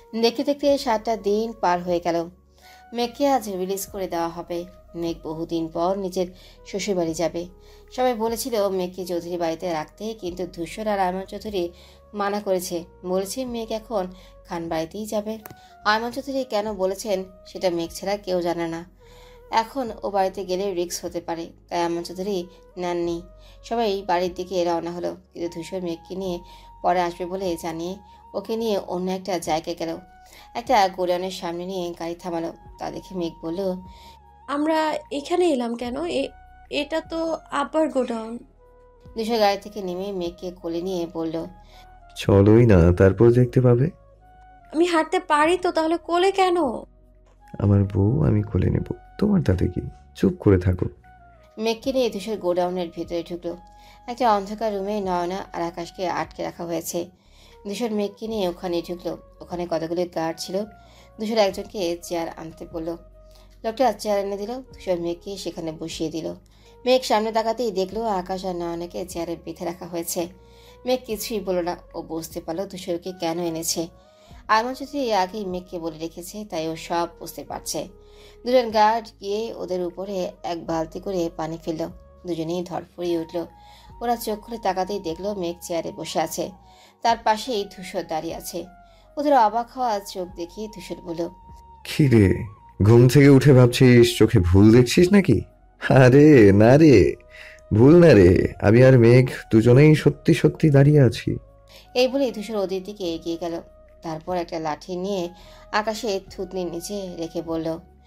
দেখতে দেখতে 7টা দিন পার হয়ে গেল। মেঘকে আজ রিলিজ করে দেওয়া হবে। মেঘ বহুদিন পর নিজের শ্বশুরবাড়ি যাবে। সবাই বলেছিল মেঘকে চৌধুরী বাড়িতে রাখতে, কিন্তু ধূসর আর আয়মান চৌধুরী মানা করেছে। বলেছে মেঘ এখন খান বাড়িতেই যাবে। আয়মান চৌধুরী কেন বলেছেন সেটা মেঘ ছাড়া কেউ জানে না। এখন ও বাড়িতে গেলে রিস্ক হতে পারে, তাই আয়মান চৌধুরী নেননি। সবাই বাড়ির দিকে রওনা হলো, কিন্তু ধূসর মেঘকে নিয়ে পরে আসবে বলে জানিয়ে ওকে নিয়ে অন্য একটা জায়গায় গেল। একটা গোডাউনের সামনে নিয়ে গাড়ি থামালো। তা দেখে মেঘ বলল, আমরা এখানে এলাম কেন? এটা তো আব্বার গোডাউন। ধূসর গাড়ি থেকে নেমে মেঘকে কোলে নিয়ে বলল, চলোই না, তারপর দেখতে পাবে। আমি হাঁটতে পারি তো, তাহলে কোলে কেন? আমার বউ, আমি কোলে নেব, তোমার তাতে কি? চুপ করে থাকো। মেঘকে নিয়ে ধূসর গোডাউনের ভিতরে ঢুকলো। একটা অন্ধকার রুমে নয়না আর আকাশকে আটকে রাখা হয়েছে। ধূসর মেঘকে নিয়ে ওখানে ঢুকলো। ওখানে কতগুলো গার্ড ছিল। ধূসর একজনকে চেয়ার আনতে বলল। লোকটা চেয়ার এনে দিল। ধূসর মেঘকে সেখানে বসিয়ে দিল। মেঘ সামনে তাকাতেই দেখলো আকাশ আর নয়নাকে চেয়ারে বেঁধে রাখা হয়েছে। মেঘ কিছুই বলল না। ও বুঝতে পারলো ধূসরকে কেন এনেছে। আয়মান চৌধুরী আগেই মেঘকে বলে রেখেছে, তাই ও সব বুঝতে পারছে। দুজন গার্ড গিয়ে ওদের উপরে এক বালতি করে পানি ফেলল। দুজনেই ধরফড়িয়ে উঠল। ওরা চোখ খুলে তাকাতেই দেখলো মেঘ চেয়ারে বসে আছে। তার পাশেই ধূসর দাঁড়িয়ে আছে। ওদের অবাক হওয়া চোখ দেখিয়ে ধূসর বলল, কি রে, ঘুম থেকে উঠে ভাবছিস চোখে ভুল দেখছিস নাকি? আরে না রে, ভুল না রে, আমি আর মেঘ দুজনেই সত্যি সত্যি দাঁড়িয়ে আছি। এই বলেই ধূসর ওদের দিকে এগিয়ে গেল। তারপর একটা লাঠি নিয়ে আকাশে থুতনির নিচে রেখে বলল,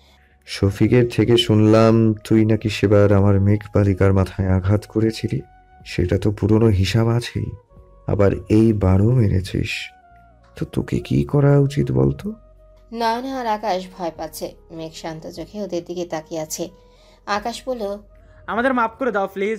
শফিকের থেকে শুনলাম তুই নাকি সেবার আমার মেঘ বালিকার মাথায় আঘাত করেছিলি। সেটা তো পুরনো হিসাব আছেই, আবার এইবারও মেরেছিস। তো তোকে কি করা উচিত বলতো? নয়না আর আকাশ ভয় পাচ্ছে। মেঘ শান্ত চোখে ওদের দিকে তাকিয়ে আছে। আকাশ বলল, আমাদের মাফ করে দাও প্লিজ।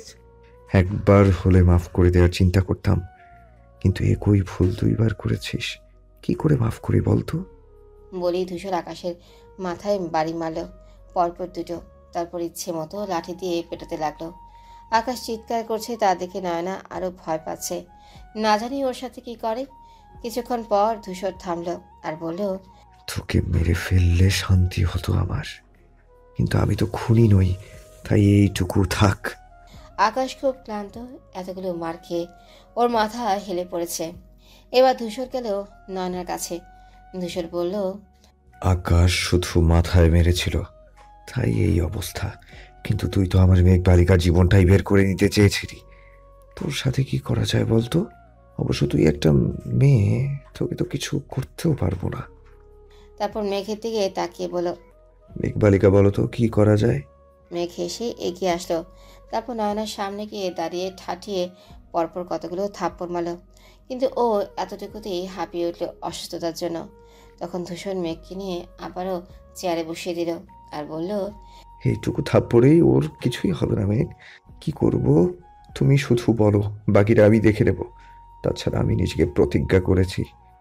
একবার হলে মাফ করে দেওয়ার চিন্তা করতাম, কিন্তু একই ভুল দুইবার করেছিস, কি করে মাফ করি বলতো? বলেই ধূসর আকাশের মাথায় বাড়ি মারল, পরপর দুটো। তারপর ইচ্ছে মতো লাঠি দিয়ে পেটাতে লাগলো। আকাশ চিৎকার করছে, তা দেখে নয়না আরো ভয় পাচ্ছে। না জানি ওর সাথে কি করে। কিছুক্ষণ পর ধূসর থামলো আর বলল, তোকে মেরে ফেললে শান্তি হতো আমার, কিন্তু আমি তো খুনি নই, তাই এইটুকু থাক। আকাশ খুব ক্লান্ত, এতগুলো মার খেয়ে ওর মাথা হেলে পড়েছে। এবার ধূসর গেল নয়নার কাছে। ধূসর বলল, আকাশ শুধু মাথায় মেরেছিল, তাই এই অবস্থা। কিন্তু তুই তো আমার মেঘ বালিকার জীবনটাই বের করে নিতে চেয়েছিলি। তোর সাথে কি করা যায় বলতো? অবশ্য তুই একটা মেয়ে, তোকে তো কিছু করতেও পারবো না। তারপর মেঘের দিকে তাকিয়ে বলল। মেঘ বালিকা, বলো তো কি করা যায়? মেঘ হেসে এগিয়ে আসলো। তারপর নয়নার সামনে গিয়ে দাঁড়িয়ে ঠাঠিয়ে পরপর কতগুলো থাপ্পড় মারল। কিন্তু ও এতটুকুতেই হাঁপিয়ে উঠল অসুস্থতার জন্য। তখন ধূসর মেঘকে নিয়ে আবারও চেয়ারে বসিয়ে দিল আর বলল, এইটুকু থাপ্পড়েই ওর কিছুই হবে না মেঘ। কি করব তুমি শুধু বলো, বাকিটা আমি দেখে নেব। তাছাড়া আমি নিজেকে প্রতিজ্ঞা করেছি,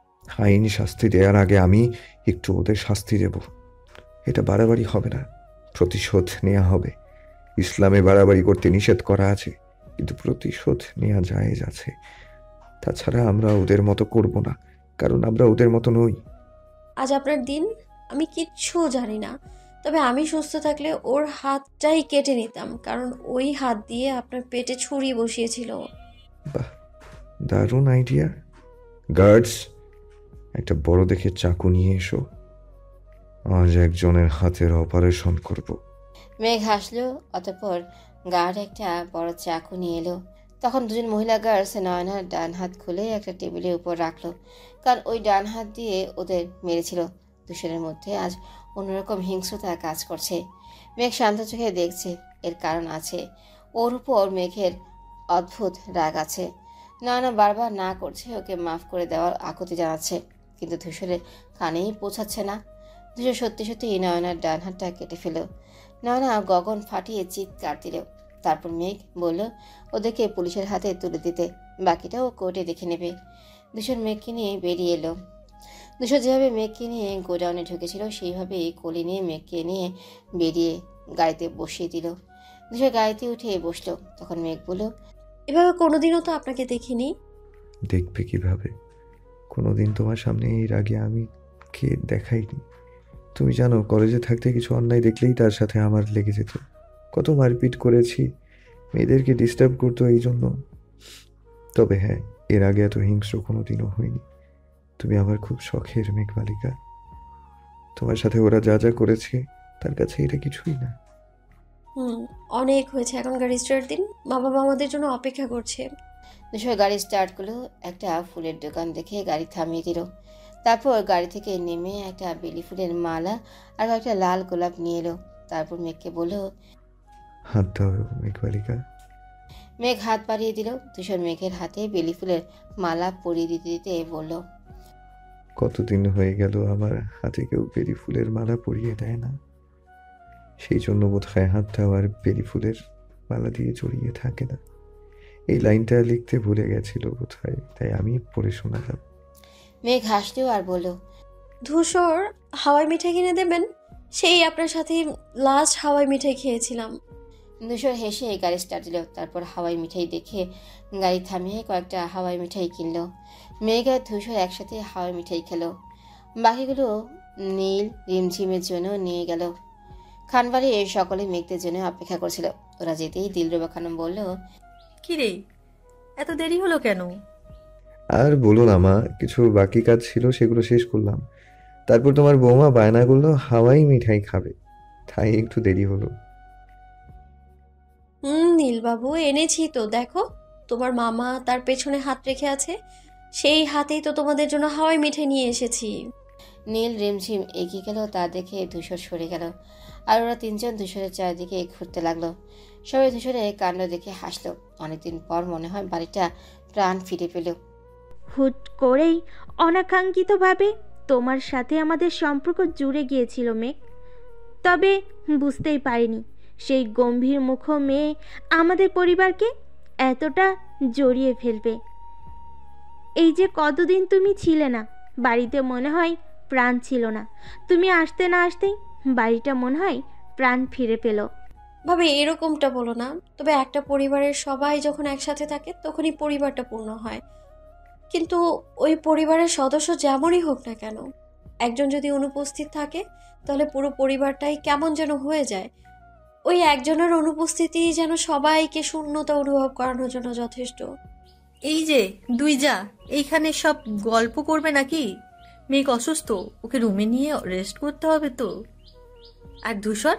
আইন শাস্তি দেওয়ার আগে আমি একটু ওদের শাস্তি দেব। এটা বাড়াবাড়ি হবে না, প্রতিশোধ নেওয়া হবে। ইসলামে বাড়াবাড়ি করতে নিষেধ করা আছে, কিন্তু প্রতিশোধ নেওয়া জায়েজ আছে। তাছাড়া আমরা ওদের মতো করব না, কারণ আমরা ওদের মতো নই। আজ আপনার দিন, আমি কিচ্ছু জানি না। তবে আমি সুস্থ থাকলে ওর হাতটাই কেটে নিতাম, কারণ ওই হাত দিয়ে আপনার পেটে ছুরি বসিয়েছিল। বাহ, দারুণ আইডিয়া। গার্ডস, একটা বড় দেখে চাকু নিয়ে এসো, আজ একজনের হাতের অপারেশন করব। মেঘ হাসলো। অতঃপর গার্ড একটা বড় চাকু নিয়ে এলো। তখন দুজন মহিলা গার্ডস নয়নার ডান হাত খুলে একটা টেবিলের উপর রাখলো, কারণ ওই ডান হাত দিয়ে ওদের মেরেছিল। দুশোরের মধ্যে আজ অন্যরকম হিংস্রতা কাজ করছে। মেঘ শান্ত চোখে দেখছে, এর কারণ আছে। ওর উপর মেঘের অদ্ভুত রাগ আছে। নয়না বারবার না করছে, ওকে মাফ করে দেওয়ার আকুতি জানাচ্ছে, কিন্তু ধূসরের কানেই পৌঁছাচ্ছে না। ধূসর সত্যি সত্যি নয়নার ডান হাতটা কেটে ফেল। নয়না গগন ফাটিয়ে চিৎকার দিল। তারপর মেঘ বলল ওদেরকে পুলিশের হাতে তুলে দিতে, বাকিটা ও কোর্টে দেখে নেবে। ধূসর মেঘকে নিয়ে বেরিয়ে এলো। ধূসর যেভাবে মেঘকে নিয়ে গোডাউনে ঢুকেছিল সেইভাবেই কোলে নিয়ে মেঘকে নিয়ে বেরিয়ে গাড়িতে বসিয়ে দিল। ধূসর গাড়িতে উঠে বসলো। তখন মেঘ বলল, এভাবে কোনোদিনও তো আপনাকে দেখিনি। দেখবে কিভাবে? কোনোদিন তোমার সামনে এর আগে আমি তোমাকে দেখাইনি। তুমি জানো, কলেজে থাকতে কিছু অন্যায় দেখলেই তার সাথে আমার লেগে যেত। কত মারপিট করেছি, মেয়েদেরকে ডিস্টার্ব করতো এই জন্য। তবে হ্যাঁ, এর আগে এত হিংস্র কোনোদিনও হয়নি। তুমি আমার খুব শখের মেঘবালিকা। তোমার সাথে ওরা যা যা করেছে তার কাছে এটা কিছুই না। অনেক হয়েছে, এখন গাড়ি স্টার্ট দিন, মা বাবা আমাদের জন্য অপেক্ষা করছে। ধূসর গাড়ি স্টার্ট করলো। একটা ফুলের দোকান দেখে গাড়ি থামিয়ে দিল। তারপর গাড়ি থেকে নেমে একটা বেলি ফুলের মালা আর একটা লাল গোলাপ নিয়ে এলো। তারপর মেঘকে বলল, হাত দাও মেঘবালিকা। মেঘ হাত বাড়িয়ে দিল। ধূসর মেঘের হাতে বেলি ফুলের মালা পরিয়ে দিতে দিতে বলল, কতদিন হয়ে গেল আমার হাতে কেউ বেলি ফুলের মালা পরিয়ে দেয় না। সেই জন্য বোধ হয় হাতটাও আর বেলি ফুলের মালা দিয়ে জড়িয়ে থাকে না। এই লাইনটা লিখতে ভুলে গেছিল বোধ হয়, তাই আমি পড়ে শোনালাম। মেঘ হাসলেও আর বলল, ধূসর, হাওয়াই মিঠাই কিনে দেবেন? সেই আপনার সাথে লাস্ট হাওয়াই মিঠাই খেয়েছিলাম। ধূসর হেসে গাড়ি স্টার্ট দিল। তারপর হাওয়াই মিঠাই দেখে গাড়ি থামিয়ে কয়েকটা হাওয়াই মিঠাই কিনলো। মেঘ আর ধূসর একসাথে হাওয়াই মিঠাই খেলো। বাকিগুলো নীল রিমঝিমের জন্য নিয়ে গেল। খানবাড়ির সকলে মেঘদের জন্য অপেক্ষা করছিল। ওরা যেতেই দিলরুবা খানম বলল, কি রে, এত দেরি হলো কেন? আর বলো না মা, কিছু বাকি কাজ ছিল, সেগুলো শেষ করলাম। তারপর তোমার বৌমা বায়না করলো হাওয়াই মিঠাই খাবে, তাই একটু দেরি হলো। নীলবাবু, এনেছি তো, দেখো তোমার মামা তার পেছনে হাত রেখে আছে, সেই হাতেই তো তোমাদের জন্য হাওয়াই মিঠাই নিয়ে এসেছি। নীল রিমঝিম এগিয়ে গেল। তা দেখে ধূসর সরে গেল। আর ওরা তিনজন ধূসরের চারিদিকে ঘুরতে লাগলো। সবাই ধূসরের কাণ্ড দেখে হাসলো। অনেকদিন পর মনে হয় বাড়িটা প্রাণ ফিরে পেল। হুট করেই অনাকাঙ্ক্ষিতভাবে তোমার সাথে আমাদের সম্পর্ক জুড়ে গিয়েছিল মেঘ। তবে বুঝতেই পারিনি সেই গম্ভীর মুখ মেয়ে আমাদের পরিবারকে এতটা জড়িয়ে ফেলবে। এই যে কতদিন তুমি ছিলে না বাড়িতে, মনে হয় প্রাণ ছিল না। তুমি আসতে না আসতেই বাড়িটা মনে হয় প্রাণ ফিরে পেল। ভাবে এরকমটা বলো না। তবে একটা পরিবারের সবাই যখন একসাথে থাকে তখনই পরিবারটা পূর্ণ হয়। কিন্তু ওই পরিবারের সদস্য যেমনই হোক না কেন, একজন যদি অনুপস্থিত থাকে তাহলে পুরো পরিবারটাই কেমন যেন হয়ে যায়। ওই একজনের অনুপস্থিতি যেন সবাইকে শূন্যতা অনুভব করানোর জন্য যথেষ্ট। এই যে দুই যা, এইখানে সব গল্প করবে নাকি? মেঘ অসুস্থ, ওকে রুমে নিয়ে রেস্ট করতে হবে তো। আর ধূসর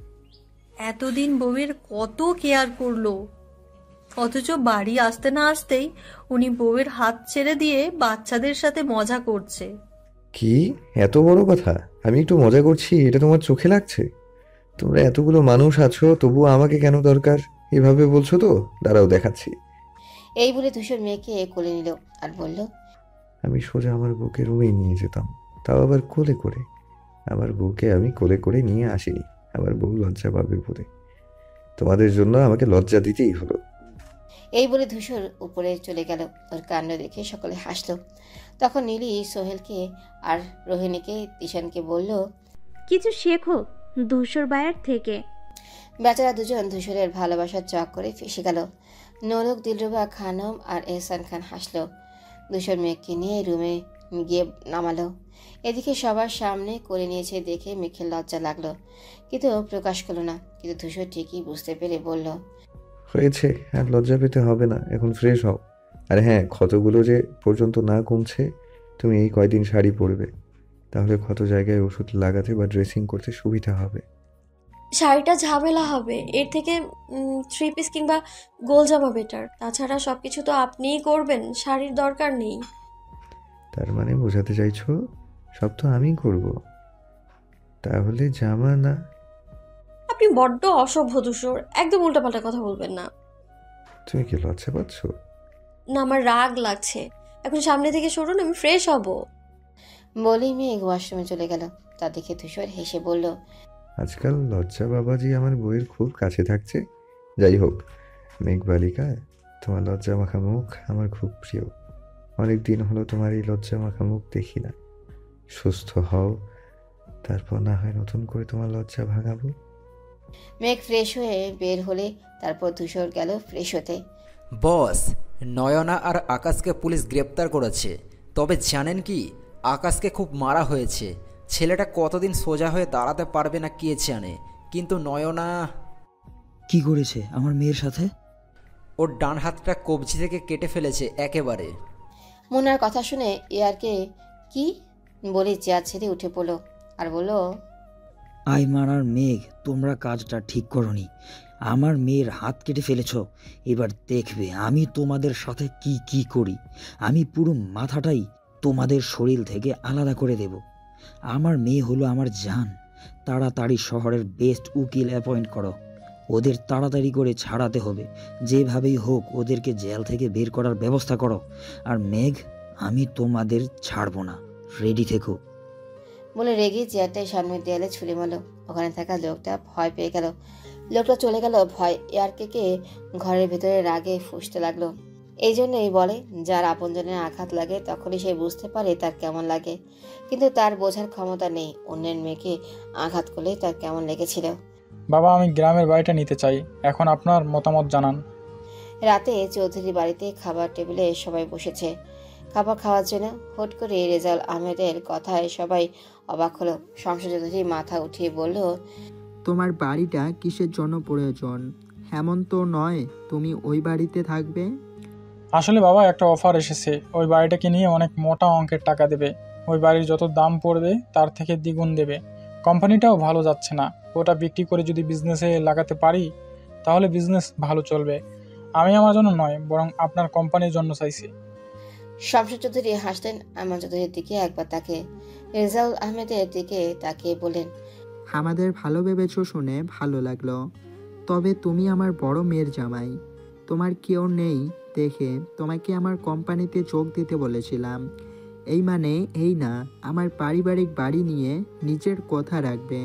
এতদিন বউয়ের কত কেয়ার করলো, অথচ বাড়ি আসতে না আসতেই উনি বউয়ের হাত ছেড়ে দিয়ে বাচ্চাদের সাথে মজা করছে। কি এত বড় কথা? আমি একটু মজা করছি, এটা তোমার চোখে লাগছে? তোমরা এতগুলো মানুষ আছো, তবুও আমাকে কেন দরকার এভাবে বলছো তো? দাঁড়াও দেখাচ্ছি। এই বলে ধূসর মেয়েকে কোলে নিল আর বলল, আমি সোজা আমার বউকে রুমেই নিয়ে যেতাম, তাও আবার কোলে করে। আমার বউকে আমি কোলে করে নিয়ে আসিনি, আমার বউ লজ্জা পাবে বলে। তোমাদের জন্য আমাকে লজ্জা দিতেই হলো। এই বলে ধূসর উপরে চলে গেল। ওর কাণ্ড দেখে সকলে হাসলো। তখন নীলি সোহেলকে আর রোহিণীকে তিশানকে বলল, কিছু শেখো ধূসর বায়ার থেকে। বেচারা দুজন ধূসরের ভালোবাসার চক করে ফেসে গেল। নলক, দিলরুবা খানম আর এহসান খান হাসলো। ধূসর মেঘকে নিয়ে রুমে গিয়ে নামালো। এদিকে সবার সামনে করে নিয়েছে দেখে মেঘের লজ্জা লাগলো, কিন্তু প্রকাশ করলো না। কিন্তু ধূসর ঠিকই বুঝতে পেরে বলল, হয়েছে, আর লজ্জা পেতে হবে না, এখন ফ্রেশ হও। আর হ্যাঁ, ক্ষতগুলো যে পর্যন্ত না কমছে, তুমি এই কয়দিন শাড়ি পরবে, তাহলে ক্ষত জায়গায় ওষুধ লাগাতে বা ড্রেসিং করতে সুবিধা হবে। শাড়িটা ঝামেলা হবে, এর থেকে 3 পিস কিংবা গোল জামা বেটার। তাছাড়া সবকিছু তো আপনিই করবেন, শাড়ির দরকার নেই। তার মানে বোঝাতে চাইছো সব তো আমি করব? তাহলে জামা না? আপনি বড্ড অসভ্য ধূসর, একদম উল্টাপাল্টা কথা বলবেন না। তুমি কি লজ্জা পাচ্ছ? না, আমার রাগ লাগছে। এখন সামনে থেকে সরুন, আমি ফ্রেশ হব। বলেই মেঘ ওয়াশরুমে চলে গেল। তা দেখে ধূসর হেসে বলল, আজকাল লজ্জা বাবাজি আমার বইয়ের খুব কাছে থাকছে। যাই হোক মেঘবালিকা, তোমার লজ্জা মাখা মুখ আমার খুব প্রিয়। অনেক দিন হলো তোমার এই লজ্জা মাখা মুখ দেখি না। সুস্থ হও, তারপর না হয় নতুন করে তোমার লজ্জা ভাঙাবো। মেঘ ফ্রেশ হয়ে বের হলে তারপর ধূসর গেল ফ্রেশ হতে। বস, নয়না আর আকাশকে পুলিশ গ্রেপ্তার করেছে। তবে জানেন কি, আকাশকে খুব মারা হয়েছে। ছেলেটা কতদিন সোজা হয়ে দাঁড়াতে পারবে না কে জানে। কিন্তু নয়না কি করেছে আমার মেয়ের সাথে? ওর ডান হাতটা কবজি থেকে কেটে ফেলেছে একেবারে। মুন্নার কথা শুনে ইয়ারকে কি বলে চেয়ার ছেড়ে উঠে পড়ল আর বলল, আইমান আর মেঘ, তোমরা কাজটা ঠিক করনি। আমার মেয়ের হাত কেটে ফেলেছ। এবার দেখবে আমি তোমাদের সাথে কি কি করি। আমি পুরো মাথাটাই তোমাদের শরীর থেকে আলাদা করে দেব। আমার মেয়ে হলো আমার জান। তাড়াতাড়ি শহরের বেস্ট উকিল অ্যাপয়েন্ট করো। ওদের তাড়াতাড়ি করে ছাড়াতে হবে। যেভাবেই হোক ওদেরকে জেল থেকে বের করার ব্যবস্থা করো। আর মেঘ, আমি তোমাদের ছাড়বো না, রেডি থেকো। বলে রেগে চেয়ারটাই সামনের দেয়ালে ছুঁড়ে মারল। ওখানে থাকা লোকটা ভয় পেয়ে গেল। লোকটা চলে গেল। ভয় ইয়ারকে ঘরের ভেতরে রাগে ফুঁসতে লাগলো। এই জন্যই বলে, যার আপনজনের আঘাত লাগে তখনই সে বুঝতে পারে তার কেমন লাগে, কিন্তু তার বোঝার ক্ষমতা নেই অন্যের মেয়েকে আঘাত করলে তার কেমন লেগেছিল। বাবা, আমি গ্রামের বাড়িটা নিতে চাই। এখন আপনার মতামত জানান। রাতে চৌধুরী বাড়িতে খাবার টেবিলে সবাই বসেছে খাবার খাওয়ার জন্য। হুট করে রেজাউল আহমেদের কথায় সবাই অবাক হলো। শামসুর চৌধুরী মাথা উঠিয়ে বলল, তোমার বাড়িটা কিসের জন্য প্রয়োজন? এমন তো নয় তুমি ওই বাড়িতে থাকবে। আসলে বাবা, একটা অফার এসেছে। ওই বাড়িটাকে নিয়ে অনেক মোটা অঙ্কের টাকা দেবে। ওই বাড়ির যত দাম পড়বে তার থেকে দ্বিগুণ দেবে। কোম্পানিটাও ভালো যাচ্ছে না। ওটা বিক্রি করে যদি বিজনেসে লাগাতে পারি তাহলে বিজনেস ভালো চলবে। আমি আমার জন্য নয়, বরং আপনার কোম্পানির জন্য চাইছি। শামসুর চৌধুরী হাসলেন। আইমান চৌধুরীর দিকে একবার তাকে রেজাউল আহমেদের দিকে তাকিয়ে বলেন, আমাদের ভালো ভেবেছো শুনে ভালো লাগলো। তবে তুমি আমার বড় মেয়ের জামাই। তোমার কেউ নেই দেখে তোমাকে আমার কোম্পানিতে যোগ দিতে বলেছিলাম। এই মানে এই না, আমার পারিবারিক বাড়ি নিয়ে নিজের কথা রাখবে।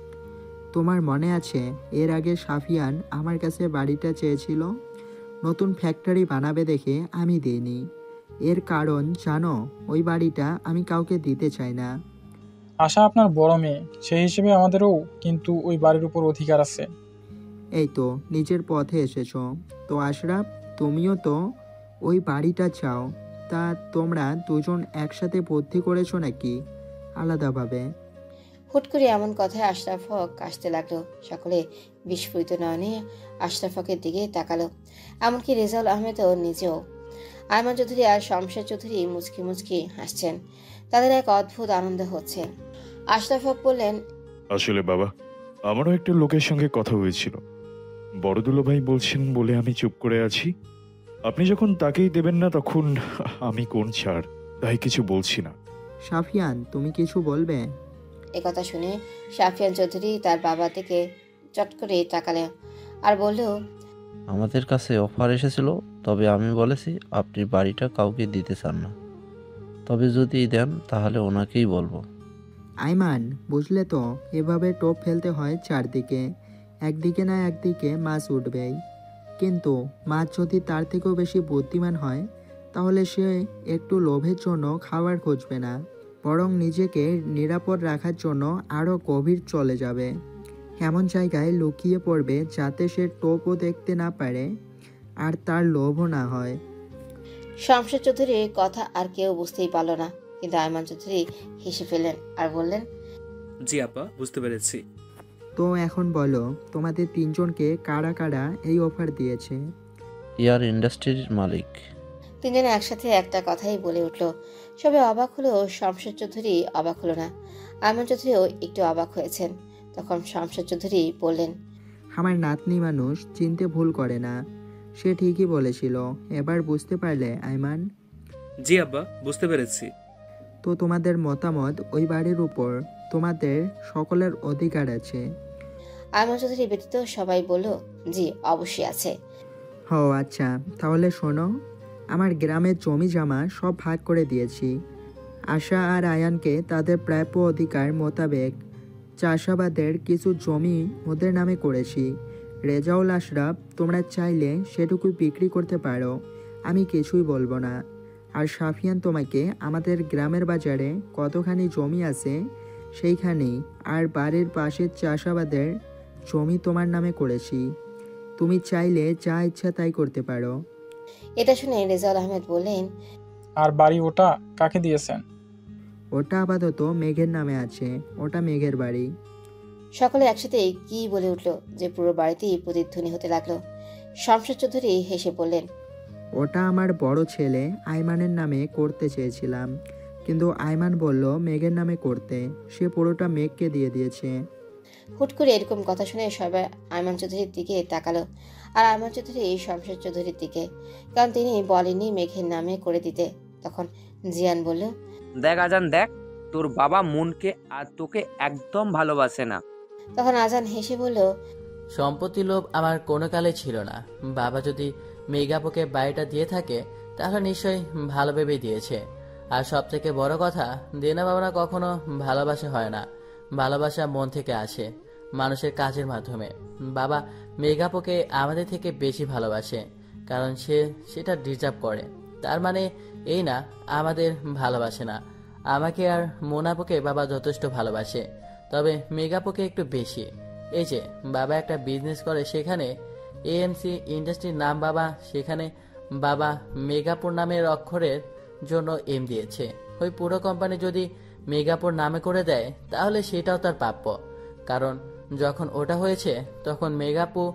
তোমার মনে আছে এর আগে সাফিয়ান আমার কাছে বাড়িটা চেয়েছিল? নতুন ফ্যাক্টরি বানাবে দেখে আমি দিইনি। এর কারণ জানো? ওই বাড়িটা আমি কাউকে দিতে চাই না। আশা আপনার বড় মেয়ে, সেই হিসেবে আমাদেরও কিন্তু ওই বাড়ির উপর অধিকার আছে। এই তো নিজের পথে এসেছো। তো আশরাফ, তুমিও তো ওই বাড়িটা চাও। তা তোমরা দুজন একসাথে বুদ্ধি করেছো নাকি আলাদাভাবে? হুট করে এমন কথায় আশরাফ হক কাশতে লাগলো। সকলে বিস্ফোরিত নয়নে আশরাফকের দিকে তাকালো, এমনকি রেজাউল আহমেদও নিজেও। আইমান চৌধুরী আর শমশের চৌধুরী মুচকি মুচকি হাসছেন। তাদের এক অদ্ভুত আনন্দ হচ্ছে। আশরাফ হক বললেন, আসলে বাবা, আমারও একটা লোকের সঙ্গে কথা হয়েছিল। বড় দুলোভাই বলছেন বলে আমি চুপ করে আছি। আপনি যখন তাকেই দেবেন না তখন আমি কোন ছাড়, তাই কিছু বলছি না। সাফিয়ান, তুমি কিছু বলবে? একথা শুনে শাফিয়ান চৌধুরী তার বাবা থেকে চট করে তাকালেন আর বলল, আমাদের কাছে অফার এসেছিল, তবে আমি বলেছি আপনি বাড়িটা কাউকে দিতে চান না। তবে যদি দেন তাহলে ওনাকেই বলবো। আইমান, বুঝলে তো, এভাবে টোপ ফেলতে হয় চারদিকে। একদিকে না একদিকে মাছ উঠবেই। কিন্তু মাছ যদি তার থেকেও বেশি বুদ্ধিমান হয় তাহলে সে একটু লোভের জন্য খাবার খুঁজবে না, বরং নিজেকে নিরাপদ রাখার জন্য আরও গভীর চলে যাবে। এমন জায়গায় লুকিয়ে পড়বে যাতে সে টোপও দেখতে না পারে আর তার লোভও না হয়। শামশের চৌধুরীর কথা আর কেউ বুঝতেই পারল না, কিন্তু আইমান চৌধুরী হেসে ফেললেন আর বললেন, জি আপা, বুঝতে পেরেছি। তো এখন বলো, তোমাদের তিনজনকে কারা কারা এই অফার দিয়েছে? ইয়ার ইন্ডাস্ট্রির মালিক। তিনজনে একসাথে একটা কথাই বলে উঠল। সবে অবাক হলেও শামশের চৌধুরী অবাক হলো না। আইমান চৌধুরীও একটু অবাক হয়েছেন। তখন শামশের চৌধুরী বললেন, আমার নাতনি মানুষ চিনতে ভুল করে না। সে ঠিকই বলেছিল। এবার বুঝতে পারলে আইমান? জি আব্বা, বুঝতে পেরেছি। তো তোমাদের মতামত, ওই বাড়ির উপর তোমাদের সকলের অধিকার আছে? আইমান চৌধুরী ব্যতীত সবাই বলল, জি অবশ্যই আছে। ও আচ্ছা, তাহলে শোনো, আমার গ্রামের জমি জমা সব ভাগ করে দিয়েছি। আশা আর আয়ানকে তাদের প্রাপ্য অধিকার মোতাবেক চাষাবাদের কিছু জমি ওদের নামে করেছি। রেজাউল, আশরাফ, তোমরা চাইলে সেটুকু বিক্রি করতে পারো, আমি কিছুই বলবো না। আর সাফিয়ান, তোমাকে আমাদের গ্রামের বাজারে কতখানি জমি আছে সেইখানেই আর বাড়ির পাশের চাষাবাদের জমি তোমার নামে করেছি। তুমি চাইলে যা ইচ্ছা তাই করতে পারো। এটা শুনে রেজাউল আহমেদ বললেন, আর বাড়ি ওটা কাকে দিয়েছেন? ওটা আপাতত মেঘের নামে আছে, ওটা মেঘের বাড়ি। সকলে একসাথে কি বলে উঠল যে পুরো বাড়িতেই প্রতিধ্বনি হতে লাগলো। শামশের চৌধুরী হেসে বললেন, ওটা আমার বড় ছেলে আইমানের নামে করতে চেয়েছিলাম, কিন্তু আইমান বলল মেঘের নামে করতে, সে পুরোটা মেঘকে দিয়ে দিয়েছে। হুট করে এরকম কথা শুনে সবাই আইমান চৌধুরীর দিকে তাকালো, আর আইমান চৌধুরী শামশের চৌধুরীর দিকে, কারণ তিনি বলেননি মেঘের নামে করে দিতে। তখন জিয়ান বলল, দেখ আজান, দেখ তোর বাবা মনকে আর তোকে একদম ভালোবাসে না। তখন আজান হেসে বলল, সম্পত্তি লোভ আমার কোনো কালে ছিল না। বাবা যদি মেঘাপুকে বাড়িটা দিয়ে থাকে তাহলে নিশ্চয়ই ভালো ভেবেই দিয়েছে। আর সব থেকে বড় কথা, দেনা পাওনা কখনো ভালোবাসা হয় না, ভালোবাসা মন থেকে আসে, মানুষের কাজের মাধ্যমে। বাবা মেঘাপুকে আমাদের থেকে বেশি ভালোবাসে, কারণ সে সেটা ডিজার্ভ করে। তার মানে এই না আমাদের ভালোবাসে না। আমাকে আর মোনাপুকে বাবা যথেষ্ট ভালোবাসে, তবে মেঘাপুকে একটু বেশি। এই যে বাবা একটা বিজনেস করে, সেখানে এএমসি ইন্ডাস্ট্রির নাম বাবা, সেখানে বাবা মেঘাপুর নামের অক্ষরের জন্য এম দিয়েছে। ওই পুরো কোম্পানি যদি মেঘাপুর নামে করে দেয় তাহলে সেটাও তার প্রাপ্য, কারণ যখন ওটা হয়েছে তখন মেঘাপু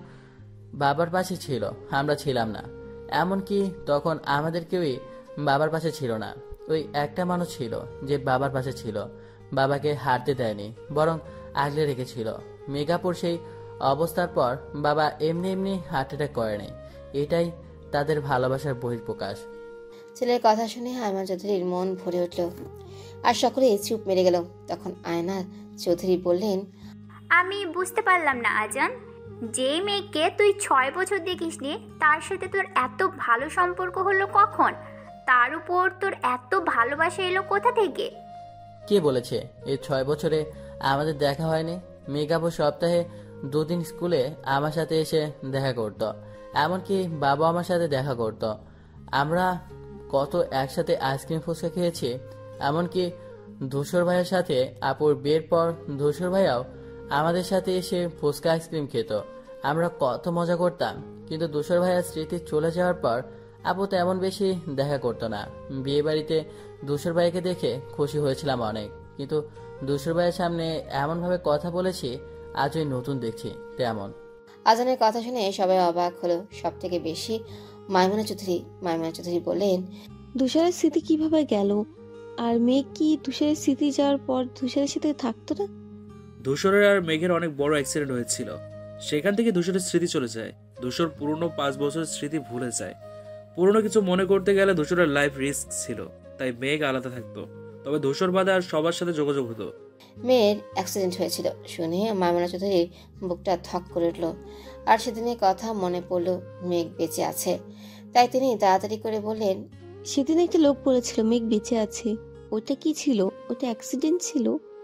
বাবার পাশে ছিল, আমরা ছিলাম না। এমনকি তখন আমাদের কেউই বাবার পাশে ছিল না। ওই একটা মানুষ ছিল যে বাবার পাশে ছিল, বাবাকে হারতে দেয়নি, বরং আগলে রেখেছিল। মেঘাপুর সেই অবস্থার পর বাবা এমনি এমনি হার্ট অ্যাটাক করেনি। এটাই তাদের ভালোবাসার বহিঃপ্রকাশ। ছেলের কথা শুনে আইমান চৌধুরীর মন ভরে উঠল, আর সকলেই চুপ মেরে গেল। তখন আয়না চৌধুরী বললেন, আমি বুঝতে পারলাম না আজান, যে মেয়েকে তুই 6 বছর দেখিসনি তার সাথে তোর এত ভালো সম্পর্ক হলো কখন? তার উপর তোর এত ভালোবাসা এলো কোথা থেকে? কে বলেছে এই 6 বছরে আমাদের দেখা হয়নি? মেঘাপু সপ্তাহে 2 দিন স্কুলে আমার সাথে এসে দেখা করত, এমনকি বাবা আমার সাথে দেখা করত। আমরা কত একসাথে আইসক্রিম ফুচকা খেয়েছি, এমনকি ধূসর ভাইয়ের সাথে আপুর বিয়ের পর ধূসর ভাইয়াও আমাদের সাথে এসে ফুচকা আইসক্রিম খেত। আমরা কত মজা করতাম, কিন্তু ধূসর ভাইয়ার স্মৃতি চলে যাওয়ার পর আপু তেমন বেশি দেখা করতো না। বিয়ে বাড়িতে ধূসর ভাইকে দেখে খুশি হয়েছিলাম অনেক, কিন্তু ধূসর ভাইয়ের সামনে এমনভাবে কথা বলেছি আজই নতুন দেখছি তেমন। আজানের কথা শুনে সবাই অবাক হলো, সব থেকে বেশি মাইমুনা চৌধুরী। মাইমুনা চৌধুরী বললেন, তুষারের স্মৃতি কিভাবে গেল? আর মেঘ কি তুষারের স্মৃতি যাওয়ার পর তুষারের সাথে থাকতো না? ধূসরের আর মেঘের অনেক বড় অ্যাক্সিডেন্ট হয়েছিল, সেখান থেকে ধূসরের স্মৃতি চলে যায়। ধূসর পুরনো 5 বছরের স্মৃতি ভুলে যায়। পুরনো কিছু মনে করতে গেলে ধূসরের লাইফ রিস্ক ছিল, তাই মেঘ আলাদা থাকতো। তবে ধূসর বাদে আর সবার সাথে যোগাযোগ হতো। মেয়ের অ্যাক্সিডেন্ট হয়েছিল শুনে মাইমুনা চৌধুরীর বুকটা থক করে উঠল, আর সেদিনের কথা মনে পড়ল। মেঘ বেঁচে আছে, তাই তিনি তাড়াতাড়ি করে বললেন, সেদিন একটা লোক বলেছিল মেঘ বেঁচে আছে। ওটা কি ছিল? ওটা অ্যাক্সিডেন্ট ছিল?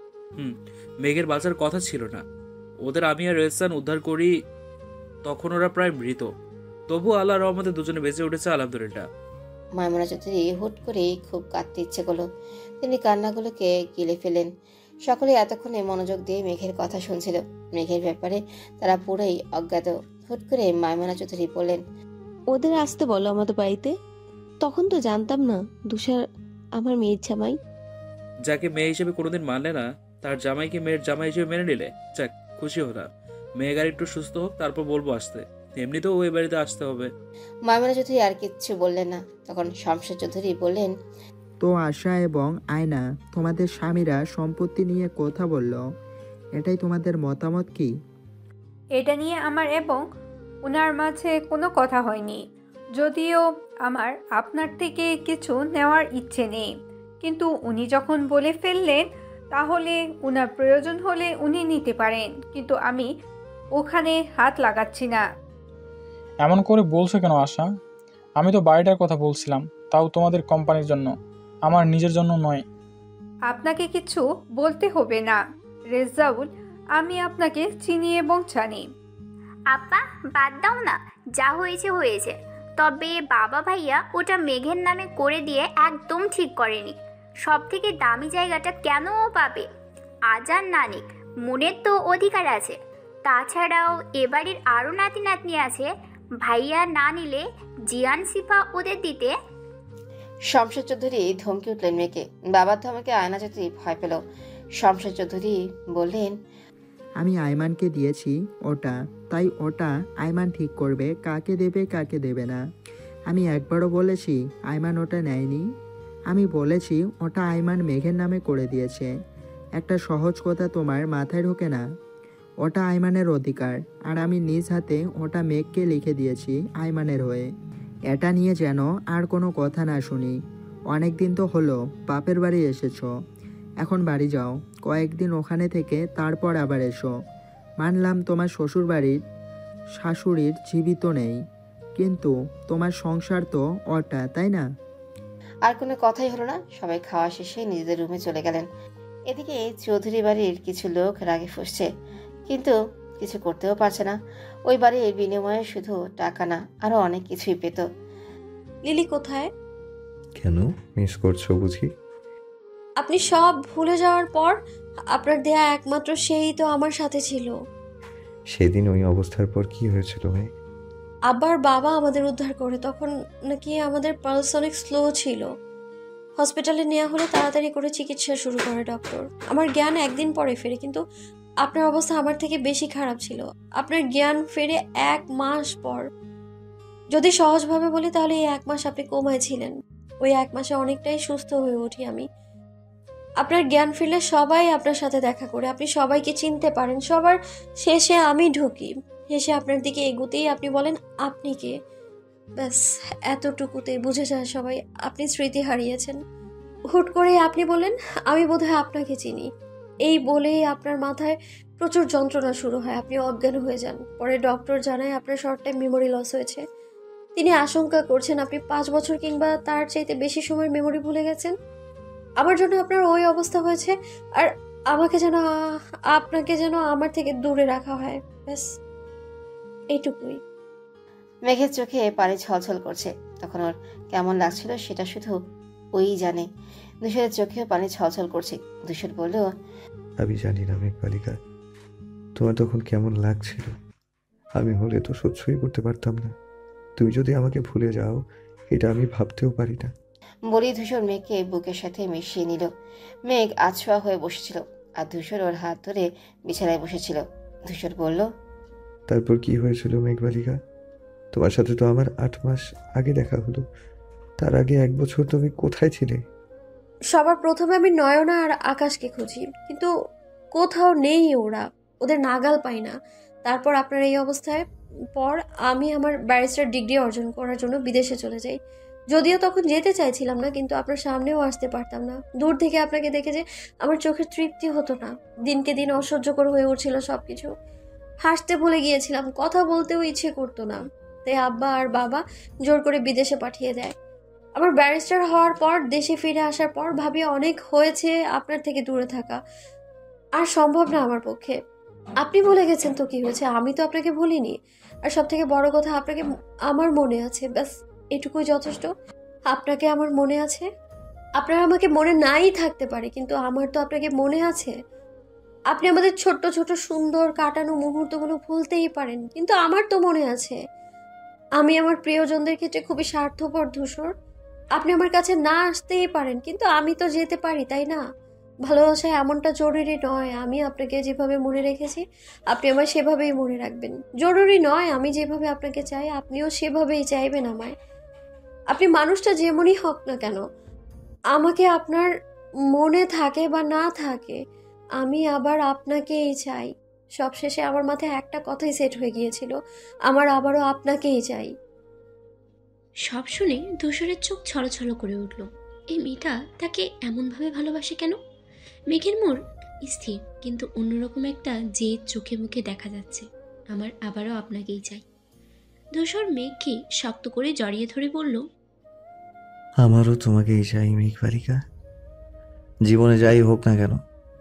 মেঘের বাঁচার কথা ছিল না। ওদের আমি আর রেসান উদ্ধার করি, তখন ওরা প্রায় মৃত। তবু আল্লাহ রহমতে দুজনে বেঁচে উঠেছে, আলহামদুলিল্লাহ। মাইমুনা চৌধুরী হুট করে খুব কাঁদতে ইচ্ছে করলো, তিনি কান্নাগুলোকে গিলে ফেলেন। সকলে এতক্ষণে মনোযোগ দিয়ে মেঘের কথা শুনছিল। মেঘের ব্যাপারে তারা পুরোই অজ্ঞাত। হুট করে মাইমুনা চৌধুরী বললেন, ওদের আসতে বলো আমাদের বাড়িতে। তখন তো জানতাম না তুষার আমার মেয়ের জামাই। যাকে মেয়ে হিসেবে কোনোদিন মানলে না, তার জামাইকে মেয়ের জামাই হিসেবে মেনে নিলে, যাক খুশি হলাম। মেয়ের আর একটু সুস্থ হোক, তারপর বলবো আসতে। এমনিতেও ওই বাড়িতে আসতে হবে। মাইমুনা চৌধুরী আর কিচ্ছু বললেন না। তখন শামশের চৌধুরী বললেন, তো আশা এবং আয়না তোমাদের স্বামীরা সম্পত্তি নিয়ে কথা বলল, এটাই তোমাদের মতামত কি? এটা নিয়ে আমার এবং ওনার মাঝে কোনো কথা হয়নি, যদিও আমার আপনার থেকে কিছু নেওয়ার ইচ্ছে নেই, কিন্তু উনি যখন বলে ফেললেন তাহলে ওনার প্রয়োজন হলে উনি নিতে পারেন, কিন্তু আমি ওখানে হাত লাগাচ্ছি না। এমন করে বলছো কেন আশা? আমি তো বাড়িটার কথা বলছিলাম, তাও তোমাদের কোম্পানির জন্য, আমার নিজের জন্য নয়। আপনাকে কিছু বলতে হবে না রেজাউল, আমি আপনাকে চিনি এবং জানি। আপা বাদ দাও না, যা হয়েছে হয়েছে। তবে বাবা ভাইয়া ওটা মেঘের নামে করে দিয়ে একদম ঠিক করেনি। সব থেকে দামি জায়গাটা কেন ও পাবে? আজান নানিক মনের তো অধিকার আছে। তাছাড়াও এবাড়ির আরও নাতি নাতনি আছে, ভাইয়া না নিলে জিয়ান সিফা ওদের দিতে। শমশের চৌধুরী ধমকে উঠলেন মেয়েকে। বাবার ধমকে আয়না চৌধুরী ভয় পেল। শমশের চৌধুরী বললেন, আমি আইমানকে দিয়েছি ওটা, তাই ওটা আইমান ঠিক করবে কাকে দেবে কাকে দেবে না। আমি একবারও বলেছি আইমান ওটা নেয়নি? আমি বলেছি ওটা আইমান মেঘের নামে করে দিয়েছে। একটা সহজ কথা তোমার মাথায় ঢোকে না? ওটা আইমানের অধিকার, আর আমি নিজ হাতে ওটা মেঘকে লিখে দিয়েছি আইমানের হয়ে। এটা নিয়ে যেন আর কোনো কথা না শুনি। অনেক দিন তো হলো বাপের বাড়ি এসেছো, এখন বাড়ি যাও, কয়েকদিন ওখানে থেকে তারপর আবার এসো। মানলাম তোমার শ্বশুর বাড়ির শাশুড়ির জীবিত নেই, কিন্তু তোমার সংসার তো ওটা, তাই না? আর কোনো কথাই হলো না। সবাই খাওয়া শেষে নিজেদের রুমে চলে গেলেন। এদিকে চৌধুরী বাড়ির কিছু লোক রাগে ফুঁসছে, কিন্তু কিছু করতেও পারছে না। ওই বাড়ির বিনিময়ে শুধু টাকা না, আরো অনেক কিছুই পেত। লিলি কোথায়? কেন মিস করছো বুঝি? আপনি সব ভুলে যাওয়ার পর আপনার দেয়া একমাত্র সেই তো আমার সাথে ছিল। সেদিন ওই অবস্থার পর কি হয়েছিল মেয়ে? আবার বাবা আমাদের উদ্ধার করে, তখন নাকি আমাদের পালস অনেক স্লো ছিল। হসপিটালে নেওয়া হলে তাড়াতাড়ি করে চিকিৎসা শুরু করে ডক্টর। আমার জ্ঞান একদিন পরে ফেরে, কিন্তু আপনার অবস্থা আমার থেকে বেশি খারাপ ছিল। আপনার জ্ঞান ফেরে 1 মাস পর। যদি সহজভাবে বলি তাহলে এই 1 মাস আপনি কোমায় ছিলেন। ওই 1 মাসে অনেকটাই সুস্থ হয়ে উঠি আমি। আপনার জ্ঞান ফিরলে সবাই আপনার সাথে দেখা করে, আপনি সবাইকে চিনতে পারেন। সবার শেষে আমি ঢুকি, হেসে আপনার দিকে এগুতেই আপনি বলেন আপনি কে। ব্যাস এতটুকুতে বুঝে যায় সবাই আপনি স্মৃতি হারিয়েছেন। হুট করে আপনি বলেন আমি বোধহয় আপনাকে চিনি। এই বলেই আপনার মাথায় প্রচুর যন্ত্রণা শুরু হয়, আপনি অজ্ঞান হয়ে যান। পরে ডক্টর জানায় আপনার শর্ট টাইম মেমোরি লস হয়েছে। তিনি আশঙ্কা করছেন আপনি 5 বছর কিংবা তার চাইতে বেশি সময়ের মেমোরি ভুলে গেছেন। আমার জন্য আপনার ওই অবস্থা হয়েছে, আর আপনাকে যেন আমার থেকে দূরে রাখা হয়। ব্যাস এইটুকুই। মেঘের চোখে পানি ছলছল করছে। তখন ওর কেমন লাগছিল সেটা শুধু ওই জানে। ধূসরের চোখেও পানি ছলছল করছে। ধূসর বলল, আমি জানি না মেঘ বালিকা, তোমার তখন কেমন লাগছিল। আমি হলে তো সহ্যই করতে পারতাম না। তুমি যদি আমাকে ভুলে যাও, এটা আমি ভাবতেও পারি না। বলি ধূসর মেঘকে বুকের সাথে মিশিয়ে নিল। মেঘ আছোয়া হয়ে বসেছিল, আর ধূসর ওর হাত ধরে বিছানায় বসেছিল। ধূসর বলল, তারপর কি হয়েছিল মেঘ বালিকা? তোমার সাথে তো আমার 8 মাস আগে দেখা হলো। তার আগে 1 বছর তুমি কোথায় ছিলে? সবার প্রথমে আমি নয়না আর আকাশকে খুঁজি, কিন্তু কোথাও নেই ওরা, ওদের নাগাল পাই না। তারপর আপনার এই অবস্থায় পর আমি আমার ব্যারিস্টার ডিগ্রি অর্জন করার জন্য বিদেশে চলে যাই। যদিও তখন যেতে চাইছিলাম না, কিন্তু আপনার সামনেও আসতে পারতাম না। দূর থেকে আপনাকে দেখে যে আমার চোখের তৃপ্তি হতো না, দিনকে দিন অসহ্যকর হয়ে উঠছিল সবকিছু। হাসতে ভুলে গিয়েছিলাম, কথা বলতেও ইচ্ছে করতো না। তাই আব্বা আর বাবা জোর করে বিদেশে পাঠিয়ে দেয়। আমার ব্যারিস্টার হওয়ার পর দেশে ফিরে আসার পর ভাবি অনেক হয়েছে আপনার থেকে দূরে থাকা, আর সম্ভব না আমার পক্ষে। আপনি ভুলে গেছেন তো কি হয়েছে, আমি তো আপনাকে ভুলিনি। আর সব থেকে বড় কথা, আপনাকে আমার মনে আছে, ব্যাস এটুকুই যথেষ্ট। আপনাকে আমার মনে আছে। আপনার আমাকে মনে নাই থাকতে পারে, কিন্তু আমার তো আপনাকে মনে আছে। আপনি আমাদের ছোট্ট ছোট সুন্দর কাটানো মুহূর্তগুলো ভুলতেই পারেন, কিন্তু আমার তো মনে আছে। আমি আমার প্রিয়জনদের ক্ষেত্রে খুবই স্বার্থপর ধূসর। আপনি আমার কাছে না আসতেই পারেন, কিন্তু আমি তো যেতে পারি, তাই না? ভালোবাসায় এমনটা জরুরি নয় আমি আপনাকে যেভাবে মনে রেখেছি আপনি আমায় সেভাবেই মনে রাখবেন। জরুরি নয় আমি যেভাবে আপনাকে চাই আপনিও সেভাবেই চাইবেন আমায়। আপনি মানুষটা যেমনই হোক না কেন, আমাকে আপনার মনে থাকে বা না থাকে, আমি আবার আপনাকেই চাই। সবশেষে আমার মাথায় একটা কথাই সেট হয়ে গিয়েছিল, আমার আবারও আপনাকেই চাই। সব শুনে ধূসরের চোখ ছলছল করে উঠল। এই মেয়েটা তাকে এমনভাবে ভালোবাসে কেন? মেঘের মোড় স্থির, কিন্তু অন্যরকম একটা জেদ চোখে মুখে দেখা যাচ্ছে। আমার আবারও আপনাকেই চাই। ধূসর মেঘকে শক্ত করে জড়িয়ে ধরে বলল, আমারও তোমাকেই চাই মেঘ বালিকা, জীবনে যাই হোক না কেন।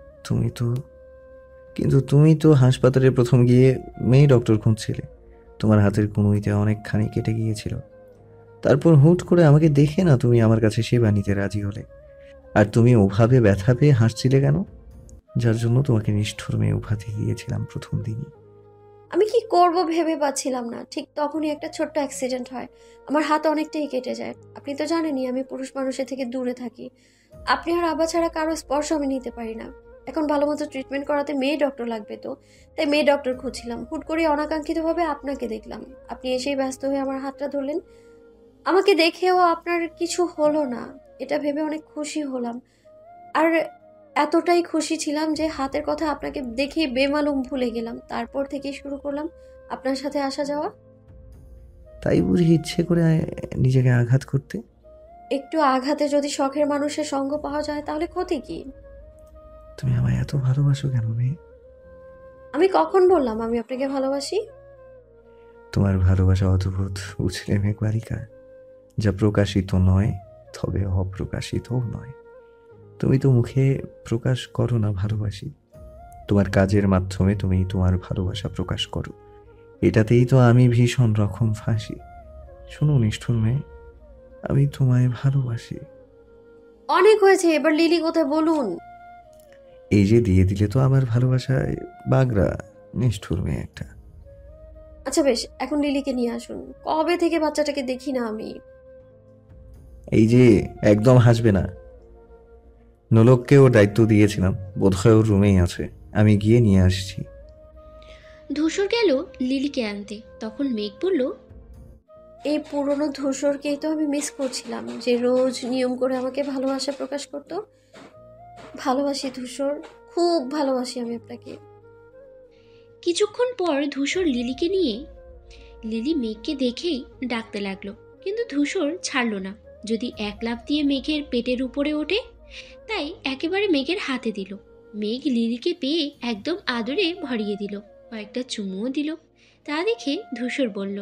তুমি তো হাসপাতালে প্রথম গিয়ে মেয়ে ডক্টর খুঁজছিলে। তোমার হাতের কনুইতে অনেকখানি কেটে গিয়েছিল। তারপর হুট করে আমাকে দেখে না তুমি আমার কাছে সেবা নিতে রাজি হলে। আর তুমি ওভাবে ব্যথা পেয়ে হাসছিলে কেন? যার জন্য তোমাকে নিষ্ঠুর মেয়ে উপাধি দিয়েছিলাম প্রথম দিনই। আমি কি করব ভেবে পাচ্ছিলাম না। ঠিক তখনই একটা ছোট্ট অ্যাক্সিডেন্ট হয়, আমার হাত অনেকটাই কেটে যায়। আপনি তো জানেনই আমি পুরুষ মানুষের থেকে দূরে থাকি। আপনি আর আবা ছাড়া কারো স্পর্শ আমি নিতে পারি না। এখন ভালো মতো ট্রিটমেন্ট করাতে মেয়ে ডক্টর লাগবে, তো তাই মেয়ে ডক্টর খুঁজছিলাম। হুট করে অনাকাঙ্ক্ষিতভাবে আপনাকে দেখলাম। আপনি এসেই ব্যস্ত হয়ে আমার হাতটা ধরলেন। আমাকে দেখেও আপনার কিছু হলো না, এটা ভেবে অনেক খুশি হলাম। আর এতটাই খুশি ছিলাম যে হাতের কথা আপনাকে দেখে বেমালুম ভুলে গেলাম। তারপর থেকেই শুরু করলাম আপনার সাথে আসা যাওয়া। তাই বুঝি ইচ্ছে করে নিজেকে আঘাত করতে? একটু আঘাতে যদি শখের মানুষের সঙ্গ পাওয়া যায় তাহলে ক্ষতি কি? তুমি আমায় এত ভালোবাসো কেন মেয়ে? আমি কখন বললাম আমি আপনাকে ভালোবাসি? তোমার ভালোবাসা অদ্ভুত, উছলে মেঘ বালিকা, যা প্রকাশিত নয় তবে অপ্রকাশিতও নয়। তুমি তো মুখে প্রকাশ করো না ভালোবাসি, তোমার কাজের মাধ্যমে তুমি তোমার ভালোবাসা প্রকাশ করো। এটাতেই তো আমি ভীষণ রকম ফাঁসি। শোনো নিষ্ঠুর মেয়ে, আমি তোমায় ভালোবাসি। অনেক হয়েছে, এবার লিলি কোথায় বলুন। এই যে দিয়ে দিলে তো আমার ভালোবাসায় বাগড়া, নিষ্ঠুর মেয়ে একটা। আচ্ছা বেশ, এখন লিলিকে নিয়ে আসুন। কবে থেকে বাচ্চাটাকে দেখি না আমি। এই যে একদম হাসবে না। নোলককে ওর দায়িত্ব দিয়েছিলাম, বোধহয় ওর রুমেই আছে, আমি গিয়ে নিয়ে আসছি। ধূসর গেল লিলিকে আনতে। তখন মেঘ বলল, এই পুরনো ধূসরকেই তো আমি মিস করছিলাম, যে রোজ নিয়ম করে আমাকে ভালোবাসা প্রকাশ করত। ভালোবাসি ধূসর, খুব ভালোবাসি আমি আপনাকে। কিছুক্ষণ পর ধূসর লিলিকে নিয়ে লিলি মেঘকে দেখেই ডাকতে লাগলো, কিন্তু ধূসর ছাড়লো না। যদি এক লাফ দিয়ে মেঘের পেটের উপরে ওঠে, তাই একেবারে মেঘের হাতে দিল। মেঘ লিলিকে পেয়ে একদম আদরে ভরিয়ে দিল, কয়েকটা চুমুও দিল। তা দেখে ধূসর বলল,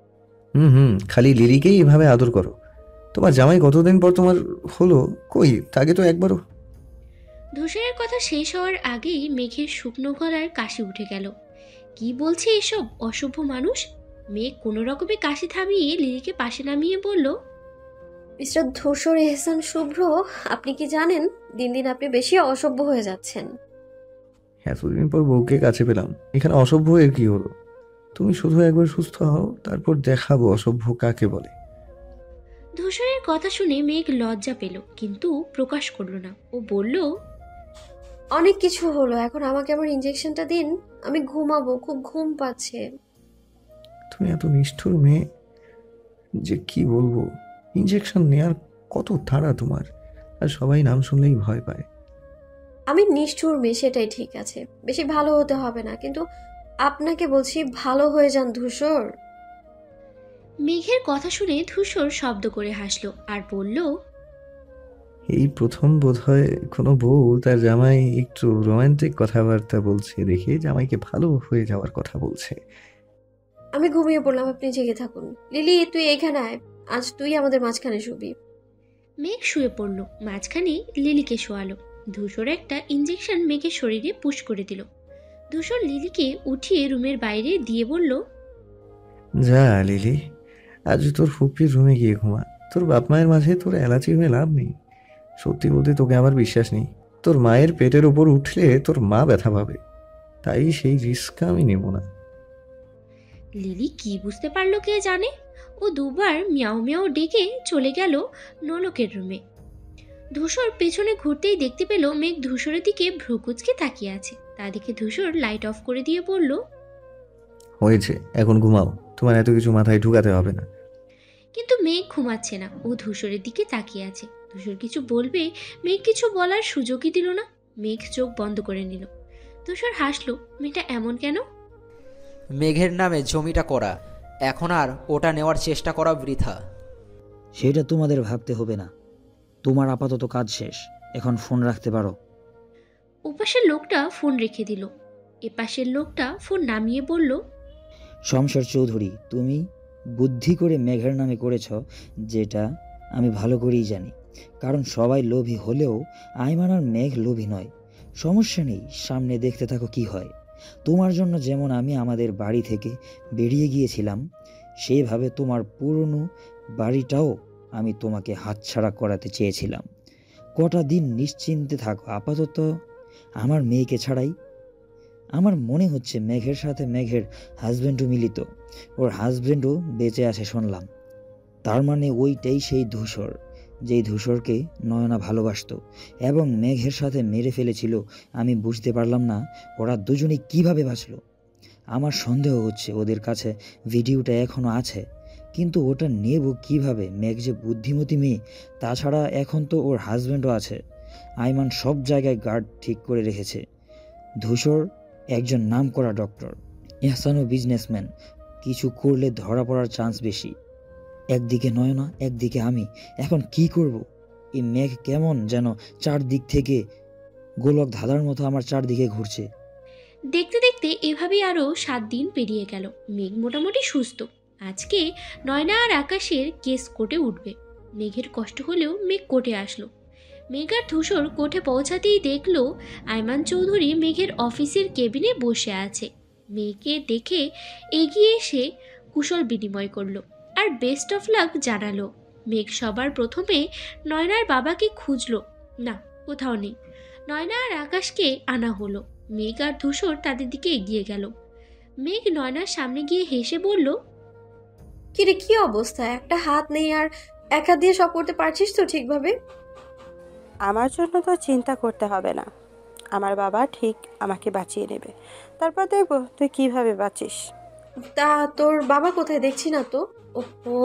খালি লিলিকেই এভাবে আদর করো? তোমার জামাই কতদিন পর তোমার হলো? কই, তাকে তো একবারও। ধূসরের কথা শেষ হওয়ার আগেই মেঘের শুকনো গলার কাশি উঠে গেল। কি বলছে এসব অসভ্য মানুষ? মেঘ কোনো রকমে কাশি থামিয়ে লিলিকে পাশে নামিয়ে বলল, মিস্টার ধূসর এহসান শুভ্র, আপনি কি জানেন দিন দিন আপনি বেশি অসভ্য হয়ে যাচ্ছেন। এতদিন পর বউকে কাছে পেলাম, এখানে অসভ্য এর কি হলো? তুমি শুধু একবার সুস্থ হও, তারপর দেখাবো অসভ্য কাকে বলে। ধূসরের কথা শুনে মেঘ লজ্জা পেল, কিন্তু প্রকাশ করলো না। ও বলল, অনেক কিছু হলো, এখন আমাকে আমার ইনজেকশনটা দিন, আমি ঘুমাবো, খুব ঘুম পাচ্ছে। তুমি এত নিষ্ঠুর মেয়ে যে কি বলবো। ইনজেকশন নেওয়ার কত তাড়া তোমার, আর সবাই নাম শুনলেই ভয় পায়। আমি নিষ্ঠুর মেয়ে, সেটাই ঠিক আছে, বেশি ভালো হতে হবে না, কিন্তু আপনাকে বলছি ভালো হয়ে যান ধূসর। মেঘের কথা শুনে ধূসর শব্দ করে হাসলো আর বলল, এই প্রথম বোধহয় কোনো বউ তার জামাই একটু রোমান্টিক কথাবার্তা বলছে দেখে জামাইকে ভালো হয়ে যাওয়ার কথা বলছে। আমি ঘুমিয়ে পড়লাম, আপনি জেগে থাকুন। লিলি তুই এখানে আয়, আজ তুই আমাদের মাঝখানে শুবি। মেঘ শুয়ে পড়ল, মাঝখানে লিলিকে শোয়ালো। ধূসর একটা ইঞ্জেকশন মেঘের শরীরে পুশ করে দিল। ধূসর লিলিকে উঠিয়ে রুমের বাইরে দিয়ে বলল, যা লিলি, আজ তোর ফুপির রুমে গিয়ে ঘুমা। তোর বাপ মায়ের মাঝে তোর এলাচি হয়ে লাভ নেই। সত্যি বলতে তোকে আমার বিশ্বাস নেই। তোর মায়ের পেটের ওপর উঠলে তোর মা ব্যথা পাবে, তাই সেই রিস্ক আমি নেব না। লিলি কি বুঝতে পারলো কে জানে। ও দুবার মিয়াও মিয়াও ডেকে চলে গেল নোলকের রুমে। ধূসর পেছনে ঘুরতেই দেখতে পেল মেঘ ধূসরের দিকে ভ্রুকুচকে তাকিয়ে আছে। তা দেখে ধূসর লাইট অফ করে দিয়ে বলল, হয়েছে, এখন ঘুমাও, তোমার এত কিছু মাথায় ঢুকাতে হবে না। কিন্তু মেঘ ঘুমাচ্ছে না, ও ধূসরের দিকে তাকিয়ে আছে। ধূসর কিছু বলবে, মেঘ কিছু বলার সুযোগই দিল না। মেঘ চোখ বন্ধ করে নিল। ধূসর হাসলো, মেয়েটা এমন কেন? মেঘের নামে জমিটা করা, এখন আর ওটা নেওয়ার চেষ্টা করা বৃথা। সেটা তোমাদের ভাবতে হবে না, তোমার আপাতত কাজ শেষ, এখন ফোন রাখতে পারো। ওপাশের লোকটা ফোন রেখে দিল। এপাশের লোকটা ফোন নামিয়ে বলল, শমশের চৌধুরী, তুমি বুদ্ধি করে মেঘের নামে করেছ, যেটা আমি ভালো করেই জানি। কারণ সবাই লোভী হলেও আইমান আর মেঘ লোভী নয়। সমস্যা নেই, সামনে দেখতে থাকো কি হয়। তোমার জন্য যেমন আমি আমাদের বাড়ি থেকে বেরিয়ে গিয়েছিলাম, সেইভাবে তোমার পুরনো বাড়িটাও আমি তোমাকে হাতছাড়া করাতে চেয়েছিলাম। কটা দিন নিশ্চিন্তে থাকো আপাতত আমার মেয়েকে ছাড়াই। আমার মনে হচ্ছে মেঘের সাথে মেঘের হাজব্যান্ডও মিলিত, ওর হাজব্যান্ডও বেঁচে আছে শুনলাম। তার মানে ওইটাই সেই ধূসর, যেই ধূসরকে নয়না ভালোবাসতো এবং মেঘের সাথে মেরে ফেলেছিল। আমি বুঝতে পারলাম না ওরা দুজনে কিভাবে বাঁচলো। আমার সন্দেহ হচ্ছে ওদের কাছে ভিডিওটা এখনো আছে, কিন্তু ওটা নেব কিভাবে? মেঘ যে বুদ্ধিমতী মেয়ে, তাছাড়া এখন তো ওর হাজব্যান্ডও আছে। আইমান সব জায়গায় গার্ড ঠিক করে রেখেছে। ধূসর একজন নামকরা ডক্টর, ইহসানও বিজনেসম্যান, কিছু করলে ধরা পড়ার চান্স বেশি। একদিকে নয়না, একদিকে আমি, এখন কি করব? এই মেঘ কেমন যেন চারদিক থেকে গোলক ধাঁধার মতো আমার চারদিকে ঘুরছে। দেখতে দেখতে এভাবেই আরও 7 দিন পেরিয়ে গেল। মেঘ মোটামুটি সুস্থ। আজকে নয়না আর আকাশের কেস কোর্টে উঠবে। মেঘের কষ্ট হলেও মেঘ কোর্টে আসলো। মেঘ আর ধূসর কোর্টে পৌঁছাতেই দেখলো আইমান চৌধুরী মেঘের অফিসের কেবিনে বসে আছে। মেঘকে দেখে এগিয়ে এসে কুশল বিনিময় করলো আর বেস্ট অফ লাক জানালো। মেঘ সবার প্রথমে নয়নার বাবাকে খুঁজলো, না কোথাও নেই। নয়না আর আকাশকে আনা হলো। মেঘ আর ধূসর তাদের দিকে এগিয়ে গেল। মেঘ নয়নার সামনে গিয়ে হেসে বলল, কিরে কি অবস্থা? একটা হাত নেই আর এক হাত দিয়ে সব করতে পারছিস তো ঠিকভাবে? আমার জন্য তো চিন্তা করতে হবে না, আমার বাবা ঠিক আমাকে বাঁচিয়ে নেবে। তারপর দেখবো তুই কিভাবে বাঁচিস। তা তোর বাবা কোথায়? দেখছি না তো। ও,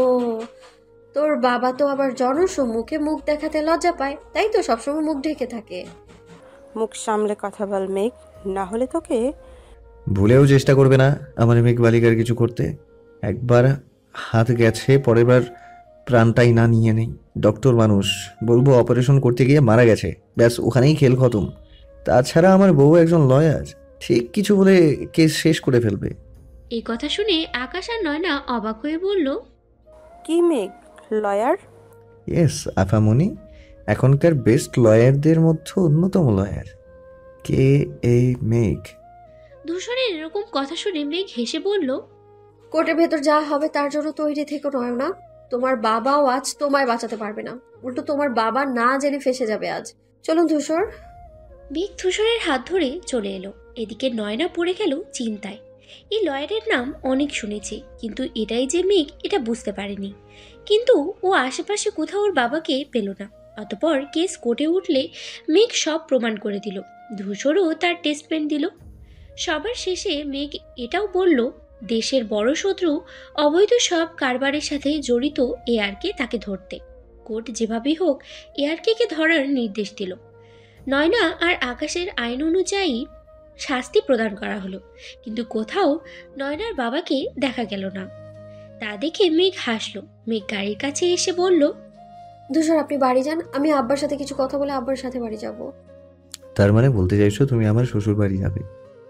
তোর বাবা তো আবার জনসম্মুখে মুখ দেখাতে লজ্জা পায়, তাই তো সবসময় মুখ ঢেকে থাকে। মুখ সামলে কথা বল মেঘ, না হলে তোকে। ভুলেও চেষ্টা করবে না আমার মেঘ বালিকার কিছু করতে। একবার হাত গেছে, পরের বার প্রাণটাই না নিয়ে নেই। ডক্টর মানুষ, বলবো অপারেশন করতে গিয়ে মারা গেছে, ব্যাস ওখানেই খেল খতম। তাছাড়া আমার বউ একজন লয়ার, ঠিক কিছু বলে কেস শেষ করে ফেলবে। এই কথা শুনে আকাশ আর নয়না অবাক হয়ে বলল, কি মেঘ লয়ার? ইয়েস আফামনি, এখনকার বেস্ট লয়ারদের মধ্যে অন্যতম লয়ার। কে এই মেঘ? ধূসরের এরকম কথা শুনে মেঘ হেসে বলল, কোর্টের ভেতর যা হবে তার জন্য তৈরি থেকে নয় না। তোমার বাবাও আজ তোমায় বাঁচাতে পারবে না, উল্টো তোমার বাবা না জেনে ফেসে যাবে আজ। চলুন ধূসর। মেঘ ধূসরের হাত ধরে চলে এলো। এদিকে নয়না পড়ে গেল চিন্তায়। এই লয়ারের নাম অনেক শুনেছে, কিন্তু এটাই যে মেঘ এটা বুঝতে পারেনি। কিন্তু ও আশেপাশে কোথাও ওর বাবাকে পেল না। অতপর কেস কোর্টে উঠলে মেঘ সব প্রমাণ করে দিল। ধূসরও তার টেস্টমেন্ট দিল। সবার শেষে মেঘ এটাও বলল, দেশের বড় শত্রু অবৈধ সব কারবারের সাথে জড়িত এআরকে তাকে ধরতে। কোর্ট যেভাবেই হোক এআরকে ধরার নির্দেশ দিল। নয়না আর আকাশের আইন অনুযায়ী শাস্তি প্রদান করা হলো, কিন্তু কোথাও নয়নার বাবাকে দেখা গেল না। তা দেখে মেঘ হাসলো। মেঘ গাড়ির কাছে এসে বলল, ধূসর আপনি বাড়ি যান, আমি আব্বার সাথে কিছু কথা বলে আব্বার সাথে বাড়ি যাব। তার মানে বলতে চাইছো তুমি আমার শ্বশুর বাড়ি যাবে?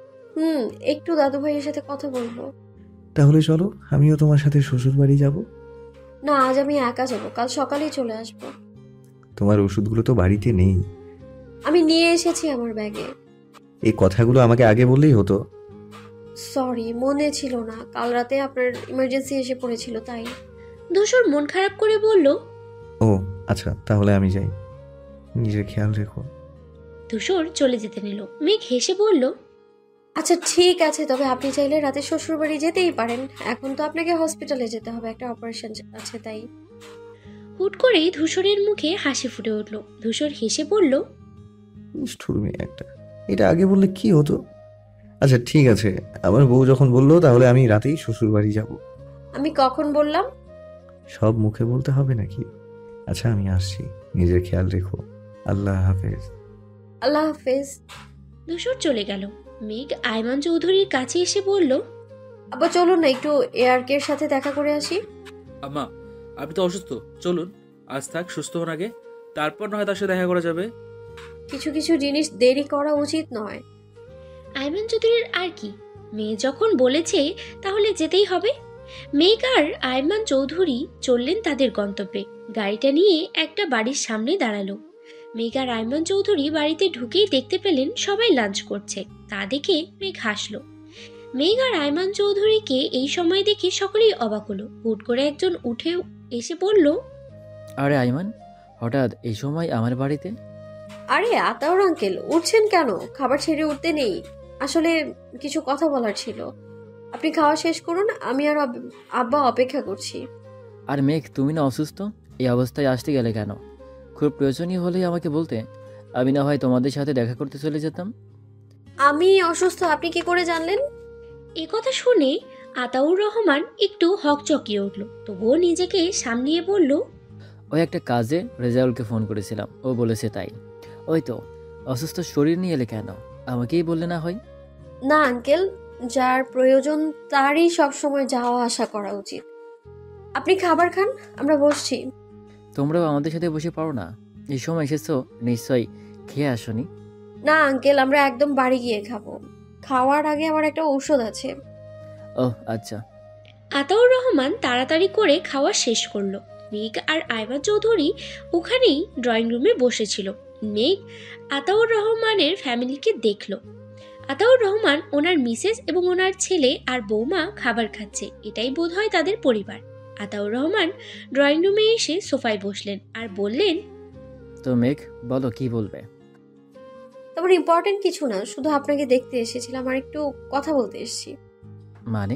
একটু দাদু ভাইয়ের সাথে কথা বলবো। তাহলে চলো, আমিও তোমার সাথে শ্বশুর বাড়ি যাব। না, আজ আমি একা যাব, কাল সকালেই চলে আসবো। তোমার ওষুধগুলো তো বাড়িতে নেই। আমি নিয়ে এসেছি আমার ব্যাগে। এই কথাগুলো আমাকে আগে বললেই হতো। সরি, মনে ছিল না, কাল রাতে আপনার ইমার্জেন্সি এসে পড়েছিল তাই। ধূসর মন খারাপ করে বলল, ও আচ্ছা, তাহলে আমি যাই, নিজের খেয়াল রেখো। ধূসর চলে যেতে নিল। মেঘ হেসে বলল, আচ্ছা ঠিক আছে, তবে আপনি চাইলে রাতে শ্বশুর বাড়ি যেতেই পারেন। এখন তো আপনাকে হসপিটালে যেতে হবে, একটা অপারেশন আছে তাই। হুট করেই ধূসরের মুখে হাসি ফুটে উঠল। ধূসর হেসে বলল, নিষ্ঠুর মেয়ে একটা, এটা আগে বললে কি হতো। আচ্ছা ঠিক আছে, আমার বউ যখন বললো তাহলে আমি রাতেই শ্বশুর বাড়ি যাব। আমি কখন বললাম? সব মুখে বলতে হবে নাকি? আচ্ছা আমি আসছি, নিজের খেয়াল রেখো। আল্লাহ হাফেজ। আল্লাহ হাফেজ। ধূসর চলে গেল। মেঘ আইমান চৌধুরীর কাছে এসে বলল, আব্বা চলুন না একটু এআরকে এর সাথে দেখা করে আসি। আম্মা আপনি তো অসুস্থ, চলুন আজ থাক, সুস্থ হন আগে, তারপর না হয় তার সাথে দেখা করা যাবে। কিছু কিছু জিনিস দেরি করা উচিত নয়। আইমান চৌধুরীর আর কি, মেয়ে যখন বলেছে তাহলে যেতেই হবে। মেঘ আর আইমান চৌধুরী চললেন তাদের গন্তব্যে। গাড়িটা নিয়ে একটা বাড়ির সামনে দাঁড়ালো। মেঘ আর আইমান চৌধুরী বাড়িতে ঢুকেই দেখতে পেলেন সবাই লাঞ্চ করছে। তা দেখে মেঘ হাসলো। মেঘ আর আইমান চৌধুরীকে এই সময় দেখে সকলেই অবাক হলো। হুট করে একজন উঠে এসে বলল, আরে আইমান, হঠাৎ এই সময় আমার বাড়িতে? আরে আতাউর আঙ্কেল, উঠছেন কেন? খাবার ছেড়ে উঠতে নেই। আসলে কিছু কথা বলার ছিল। আপনি খাওয়া শেষ করুন, আমি আর আব্বা অপেক্ষা করছি। আর মেঘ, তুমি না অসুস্থ? এই অবস্থায় আসতে গেলে কেন? খুব প্রয়োজনীয় হলেই আমাকে বলতে, আমি না হয় তোমাদের সাথে দেখা করতে চলে যেতাম। আমি অসুস্থ আপনি কি করে জানলেন? এ কথা শুনে আতাউর রহমান একটু হকচকিয়ে উঠল, তবুও নিজেকে সামলিয়ে বলল, ওই একটা কাজে রেজাউলকে ফোন করেছিলাম, ও বলেছে তাই। ওই তো, অসুস্থ শরীর নিয়ে এলে কেন? আমাকেই বললে না হয়। না আঙ্কেল, যার প্রয়োজন তারই সবসময় যাওয়া আসা করা উচিত। আপনি খাবার খান, আমরা বসছি। তোমরাও আমাদের সাথে বসে পারো না? এই সময় এসেছো, নিশ্চয়ই খেয়ে আসনি। না আঙ্কেল, আমরা একদম বাড়ি গিয়ে খাবো। খাওয়ার আগে আমার একটা ঔষধ আছে। ও আচ্ছা। আতাউর রহমান তাড়াতাড়ি করে খাওয়া শেষ করলো। মেঘ আর আইমান চৌধুরী ওখানেই ড্রয়িং রুমে বসেছিল। মেঘ আতাউর রহমানের ফ্যামিলিকে দেখল। আতাউর রহমান ওনার মিসেস এবং ওনার ছেলে আর বৌমা খাবার খাচ্ছে, এটাই বোধহয় তাদের পরিবার। আতাউর রহমান ড্রয়িং রুমে এসে সোফায় বসলেন আর বললেন, তো মেঘ বলো, কি বলবে? তেমন ইম্পর্টেন্ট কিছু না, শুধু আপনাকে দেখতে এসেছিলাম আর একটু কথা বলতে এসেছি। মানে?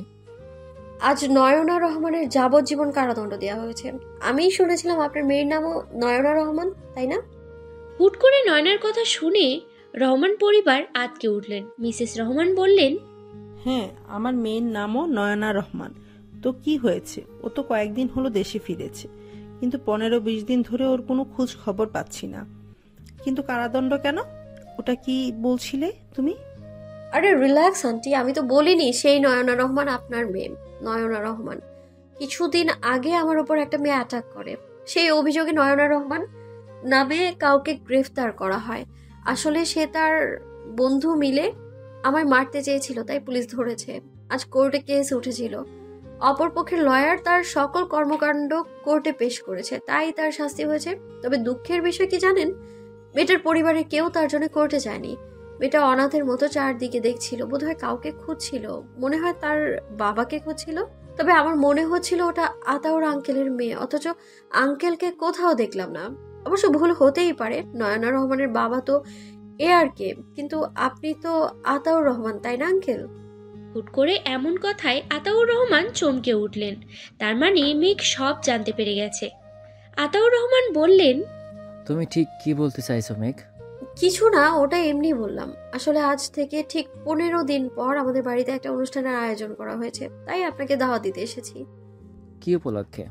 আজ নয়না রহমানের যাবজ্জীবন কারাদণ্ড দেওয়া হয়েছে। আমি শুনেছিলাম আপনার মেয়ের নামও নয়না রহমান, তাই না? হুট করে নয়নার কথা শুনে রহমান পরিবার আটকে উঠলেন। মিসেস রহমান বললেন, হ্যাঁ, আমার মেয়ের নামও নয়না রহমান। তো কি হয়েছে? ও তো কয়েকদিন হলো দেশে ফিরেছে, কিন্তু 15-20 দিন ধরে ওর কোনো খোঁজ খবর পাচ্ছি না। কিন্তু কারাদণ্ড কেন? ওটা কি বলছিলে তুমি? আরে রিল্যাক্স আন্টি, আমি তো বলিনি সেই নয়না রহমান আপনার মেয়ে। নয়না রহমান কিছুদিন আগে আমার উপর একটা মেয়ে অ্যাটাক করে, সেই অভিযোগে নয়না রহমান নামে কাউকে গ্রেফতার করা হয়। আসলে সে তার বন্ধু মিলে আমায় মারতে চেয়েছিল, তাই পুলিশ ধরেছে। আজ কোর্টে কেস উঠেছিল। অপরপক্ষের লয়ার তার সকল কর্মকাণ্ড কোর্টে পেশ করেছে, তাই তার শাস্তি হয়েছে। তবে দুঃখের বিষয় কি জানেন, মেয়েটার পরিবারের কেউ তার জন্য কোর্টে যায়নি। মেয়েটা অনাথের মতো চারদিকে দেখছিল, বোধহয় কাউকে খুঁজছিল, মনে হয় তার বাবাকে খুঁজছিল। তবে আমার মনে হচ্ছিল ওটা আতাউর আঙ্কেলের মেয়ে, অথচ আঙ্কেলকে কোথাও দেখলাম না। অবশ্য ভুল হতেই পারে, নয়না রহমানের বাবা তো এ আর কে, কিন্তু আপনি তো আতাউর রহমান, তাই না আঙ্কেল? হুট করে এমন কথায় আতাউর রহমান চমকে উঠলেন। তার মানে মেঘ সব জানতে পেরে গেছে। আতাউর রহমান বললেন, তুমি ঠিক কি বলতে চাইছো মেঘ? কিছু না, ওটা এমনি বললাম। আসলে আজ থেকে ঠিক 15 দিন পর আমাদের বাড়িতে একটা অনুষ্ঠানের আয়োজন করা হয়েছে, তাই আপনাকে দাওয়াত দিতে এসেছি। কি উপলক্ষে?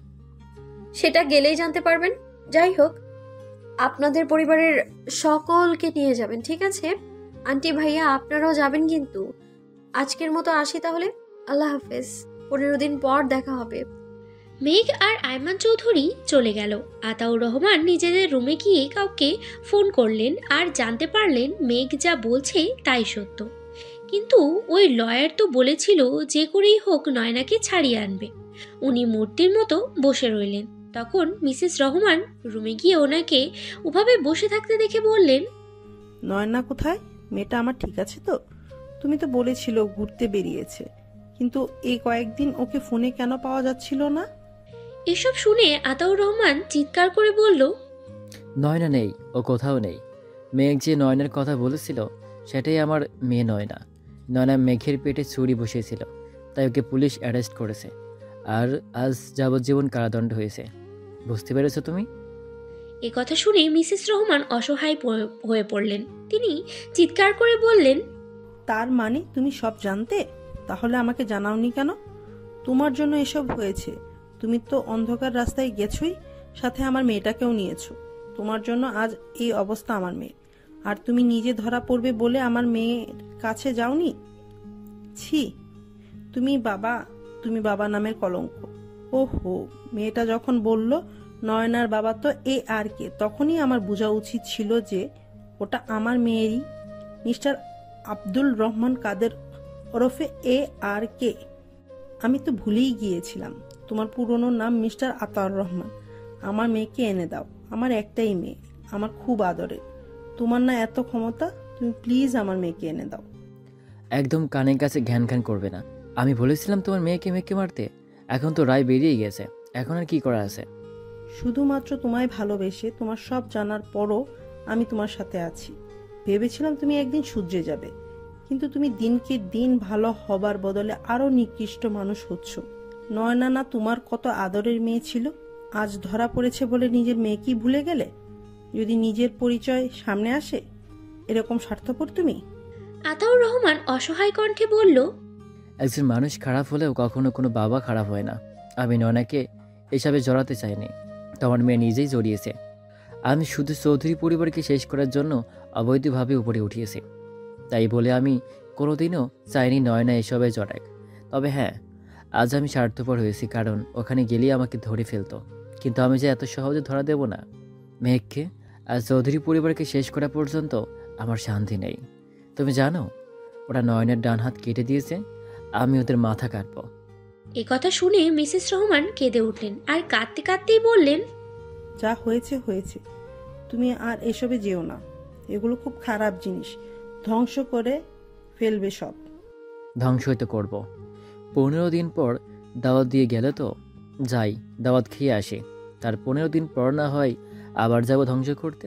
সেটা গেলেই জানতে পারবেন। যাই হোক, আপনাদের পরিবারের সকলকে নিয়ে যাবেন, ঠিক আছে? আন্টি ভাইয়া আপনারাও যাবেন কিন্তু। আজকের মতো আসি তাহলে, আল্লাহ হাফেজ। 15 দিন পর দেখা হবে। মেঘ আর আইমান চৌধুরী চলে গেল। আতাউর রহমান নিজেদের রুমে গিয়ে কাউকে ফোন করলেন আর জানতে পারলেন মেঘ যা বলছে তাই সত্য। কিন্তু ওই লয়ার তো বলেছিল যে করেই হোক নয়নাকে ছাড়িয়ে আনবে। উনি মূর্তির মতো বসে রইলেন। তখন মিসেস রহমান রুমে গিয়ে ওনাকে ওভাবে বসে থাকতে দেখে বললেন, নয়না কোথায়? মেয়েটা আমার ঠিক আছে তো? তুমি তো বলেছিল ঘুরতে বেরিয়েছে, কিন্তু এই কয়েকদিন ওকে ফোনে কেন পাওয়া যাচ্ছিল না? এসব শুনে আতাউর রহমান চিৎকার করে বলল, নয়না নেই, ও কোথাও নেই। মেঘ যে নয়নার কথা বলেছিল সেটাই আমার মেয়ে নয়না। নয়না মেঘের পেটে ছুরি বসিয়েছিল, তাই ওকে পুলিশ অ্যারেস্ট করেছে, আর আজ যাবজ্জীবন কারাদণ্ড হয়েছে। বুঝতে পেরেছো তুমি? এ কথা শুনে মিসেস রহমান অসহায় হয়ে পড়লেন। তিনি চিৎকার করে বললেন, তার মানে তুমি সব জানতে? তাহলে আমাকে জানাওনি কেন? তোমার জন্য এসব হয়েছে। তুমি তো অন্ধকার রাস্তায় গেছোই, সাথে আমার মেয়েটাকেও নিয়েছো। তোমার জন্য আজ এই অবস্থা আমার মেয়ে। আর তুমি নিজে ধরা পড়বে বলে আমার মেয়ের কাছে যাওনি? ছি, তুমি বাবা নামের কলঙ্ক। ওহো, মেয়েটা যখন বলল নয়নার বাবা তো এ আর কে, তখনই আমার বোঝা উচিত ছিল যে ওটা আমার মেয়েরই, মিস্টার আব্দুল রহমান কাদের ওরফে এ আর কে। আমি তো ভুলেই গিয়েছিলাম, তোমার পুরনো নাম মিস্টার আতাউর রহমান। আমার মেয়েকে এনে দাও, আমার একটাই মেয়ে, আমার খুব আদরের। তোমার না এত ক্ষমতা, তুমি প্লিজ আমার মেয়েকে এনে দাও। একদম কানের কাছে ঘ্যান ঘ্যান করবে না। আমি বলেছিলাম তোমার মেয়েকে মারতে, এখন তো রায় বেরিয়ে গেছে, এখন আর কি করা আছে? শুধুমাত্র তোমায় ভালোবেসে তোমার সব জানার পরও আমি তোমার সাথে আছি। ভেবেছিলাম তুমি একদিন শুধরে যাবে, কিন্তু তুমি দিনকে দিন ভালো হবার বদলে আরো নিকৃষ্ট মানুষ হচ্ছ। নয়না না তোমার কত আদরের মেয়ে ছিল, আজ ধরা পড়েছে বলে নিজের মেয়েকেই ভুলে গেলে? যদি নিজের পরিচয় সামনে আসে এরকম স্বার্থপর তুমি? আতাউর রহমান অসহায় কণ্ঠে বলল, একজন মানুষ খারাপ হলেও কখনো কোনো বাবা খারাপ হয় না। আমি নয়নাকে এসবে জড়াতে চাইনি, তোমার মেয়ে নিজেই জড়িয়েছে। আমি শুধু চৌধুরী পরিবারকে শেষ করার জন্য অবৈধভাবে উপরে উঠিয়েছি, তাই বলে আমি কোনোদিনও চাইনি নয়না এসবে জড়াক। তবে হ্যাঁ, আজ আমি স্বার্থপর হয়েছি, কারণ ওখানে গেলেই আমাকে ধরে ফেলতো। কিন্তু আমি যে এত সহজে ধরা দেব না মেঘকে। আর চৌধুরী পরিবারকে শেষ করা পর্যন্ত আমার শান্তি নেই। তুমি জানো ওরা নয়নের ডান হাত কেটে দিয়েছে, আমি ওদের মাথা কাটবো। এ কথা শুনে মিসেস রহমান কেঁদে উঠলেন আর কাঁদতে কাঁদতেই বললেন, যা হয়েছে হয়েছে, তুমি আর এসবে যেও না। এগুলো খুব খারাপ জিনিস, ধ্বংস করে ফেলবে সব। ধ্বংসই তো করবো। 15 দিন পর দাওয়াত দিয়ে গেলে তো যাই, দাওয়াত খেয়ে আসি, তার 15 দিন পর না হয় আবার যাব ধ্বংস করতে।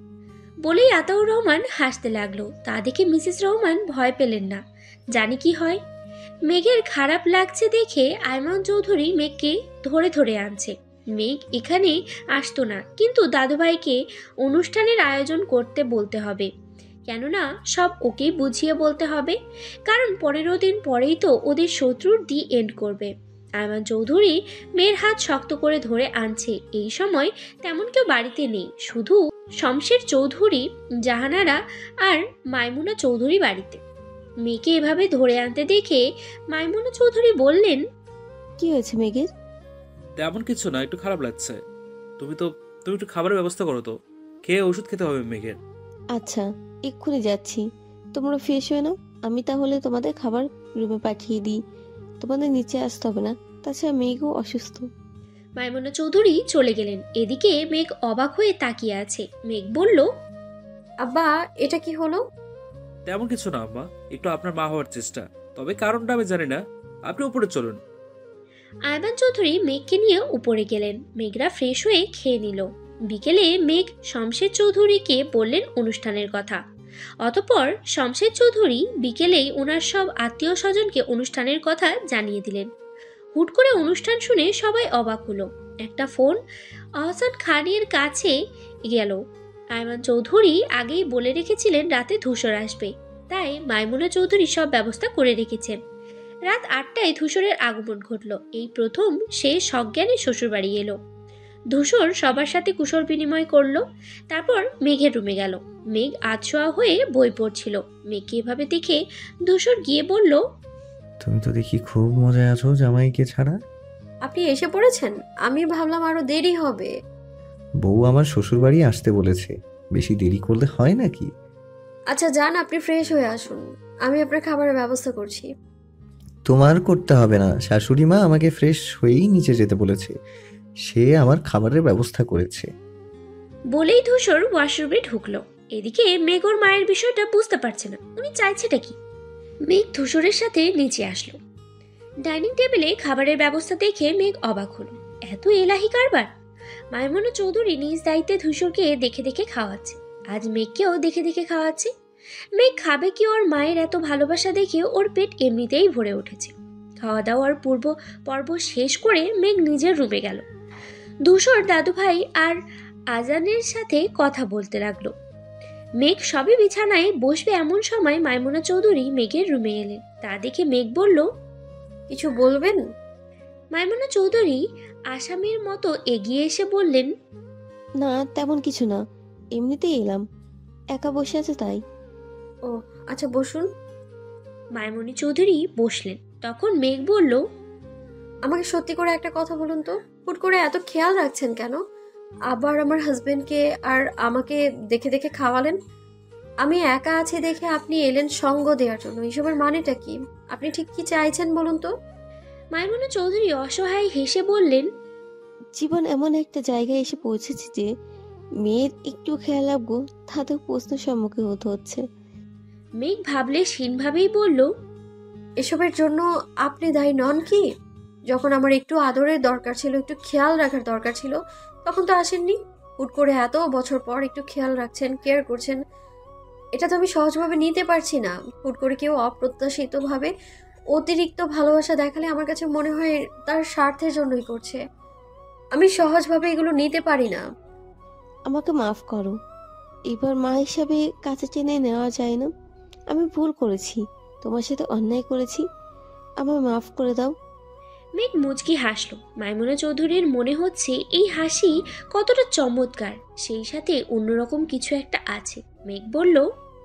বলেই আতাউর রহমান হাসতে লাগলো। তা দেখে মিসেস রহমান ভয় পেলেন না। জানি কি হয়। মেঘের খারাপ লাগছে দেখে আয়মান চৌধুরী মেঘকে ধরে ধরে আনছে। মেঘ এখানে আসতো না, কিন্তু দাদুভাইকে অনুষ্ঠানের আয়োজন করতে বলতে হবে, কেননা সব ওকেই বুঝিয়ে বলতে হবে, কারণ 15 দিন পরেই তো ওদের শত্রুর দি এন্ড করবে। আয়মান চৌধুরী মেয়ের হাত শক্ত করে ধরে আনছে। এই সময় তেমন কেউ বাড়িতে নেই, শুধু শমশের চৌধুরী, জাহানারা আর মাইমুনা চৌধুরী বাড়িতে। মেয়েকে এভাবে ধরে আনতে দেখে মাইমুনা চৌধুরী বললেন, কি হয়েছে মেঘের? তেমন কিছু না, একটু খারাপ লাগছে। তুমি একটু খাবারের ব্যবস্থা করো তো, খেয়ে ওষুধ খেতে হবে মেঘের। আচ্ছা, এক্ষুনি যাচ্ছি, তোমরা ফ্রেশ হয়ে নাও। আমি তাহলে তোমাদের খাবার রুমে পাঠিয়ে দিই, তোমাদের নিচে আসতে হবে না। তাছাড়া মেঘও অসুস্থ। মাইমুনা চৌধুরী চলে গেলেন। এদিকে মেঘ অবাক হয়ে তাকিয়ে আছে। মেঘ বলল, আব্বা এটা কি হলো? তেমন কিছু না আম্মা, একটু আপনার মা হওয়ার চেষ্টা, তবে কারণটা আমি জানি না। আপনি উপরে চলুন। আয়মান চৌধুরী মেঘকে নিয়ে উপরে গেলেন। মেঘরা ফ্রেশ হয়ে খেয়ে নিল। বিকেলে মেঘ শমশের চৌধুরীকে বললেন অনুষ্ঠানের কথা। অতঃপর শমশের চৌধুরী বিকেলেই ওনার সব আত্মীয় স্বজনকে অনুষ্ঠানের কথা জানিয়ে দিলেন। হুট করে অনুষ্ঠান শুনে সবাই অবাক হলো। একটা ফোন আহসান খানের কাছে গেল। আয়মান চৌধুরী আগেই বলে রেখেছিলেন রাতে ধূসর আসবে, তাই মাইমুনা চৌধুরী সব ব্যবস্থা করে রেখেছেন। রাত 8টায় ধূসরের আগমন ঘটল। এই প্রথম সে সজ্ঞানে শ্বশুরবাড়ি এলো। ধূসর সবার সাথে কুশল বিনিময় করলো, তারপর মেঘের রুমে গেল। মেঘ আধশোয়া হয়ে বই পড়ছিল। মেঘকে এভাবে দেখে ধূসর গিয়ে বলল, তুমি তো দেখি খুব মজায় আছো জামাইকে ছাড়া। আপনি এসে পড়েছেন? আমি ভাবলাম আরো দেরি হবে। বউ আমার শ্বশুর বাড়ি আসতে বলেছে, বেশি দেরি করলে হয় নাকি? আচ্ছা যান, আপনি ফ্রেশ হয়ে আসুন, আমি আপনার খাবারের ব্যবস্থা করছি। তোমার করতে হবে না, শাশুড়ি মা আমাকে ফ্রেশ হয়েই নিচে যেতে বলেছে, সে আমার খাবারের ব্যবস্থা করেছে। বলেই ধূসর ওয়াশরুমে ঢুকলো। এদিকে মেঘ ওর মায়ের বিষয়টা বুঝতে পারছে না, উনি চাইছেটা কি। মেঘ ধূসরের সাথে নিচে আসলো। ডাইনিং টেবিলে খাবারের ব্যবস্থা দেখে মেঘ অবাক হলো। এত এলাহি কারবার! মাইমুনা চৌধুরী নিজ দায়িত্বে ধূসরকে দেখে দেখে খাওয়াচ্ছে, আজ মেঘকেও দেখে দেখে খাওয়াচ্ছে। মেঘ খাবে কি? ওর মায়ের এত ভালোবাসা দেখে ওর পেট এমনিতেই ভরে উঠেছে। খাওয়া দাওয়ার পর্ব শেষ করে মেঘ নিজের রুমে গেল। ধূসর দাদুভাই আর আজানের সাথে কথা বলতে লাগলো। মেঘ সবে বিছানায় বসবে এমন সময় মাইমুনা চৌধুরী মেঘের রুমে এলেন। তা দেখে মেঘ বলল, কিছু বলবেন? মাইমুনা চৌধুরী আসামির মতো এগিয়ে এসে বললেন, না তেমন কিছু না, এমনিতেই এলাম, একা বসে আছে তাই। ও আচ্ছা বসুন। মাইমুনি চৌধুরী বসলেন। তখন মেঘ বলল, আমাকে সত্যি করে একটা কথা বলুন তো, হুট করে এত খেয়াল রাখছেন কেন? আবার আমার হাজবেন্ডকে আর আমাকে দেখে দেখে খাওয়ালেন। আমি একা আছি দেখে আপনি এলেন সঙ্গ দেওয়ার জন্য, এসবের মানেটা কি? আপনি ঠিক কি চাইছেন বলুন তো? মাইমুনা চৌধুরী অসহায় হেসে বললেন, জীবন এমন একটা জায়গায় এসে পৌঁছেছি যে মেয়ের একটু খেয়াল রাখবো তাতেও প্রশ্ন সম্মুখীন হতে হচ্ছে। মেঘ ভাবলে হীনভাবেই বলল, এসবের জন্য আপনি দায়ী নন কি? যখন আমার একটু আদরের দরকার ছিল, একটু খেয়াল রাখার দরকার ছিল, তখন তো আসেননি। হুট করে এত বছর পর একটু খেয়াল রাখছেন, কেয়ার করছেন, এটা তো আমি সহজভাবে নিতে পারছি না। হুট করে কেউ অপ্রত্যাশিতভাবে অতিরিক্ত ভালোবাসা দেখালে আমার কাছে মনে হয় তার স্বার্থের জন্যই করছে। আমি সহজভাবে এগুলো নিতে পারি না। আমাকে মাফ করো, এবার মা হিসাবে কাছে টেনে নেওয়া যায় না। আমি ভুল করেছি, তোমার সাথে অন্যায় করেছি, আমায় মাফ করে দাও। মেঘ মুচকি হাসলো। মাইমুনা চৌধুরীর মনে হচ্ছে এই হাসি কতটা চমৎকার, সেই সাথে অন্যরকম কিছু একটা আছে। মেঘ বলল,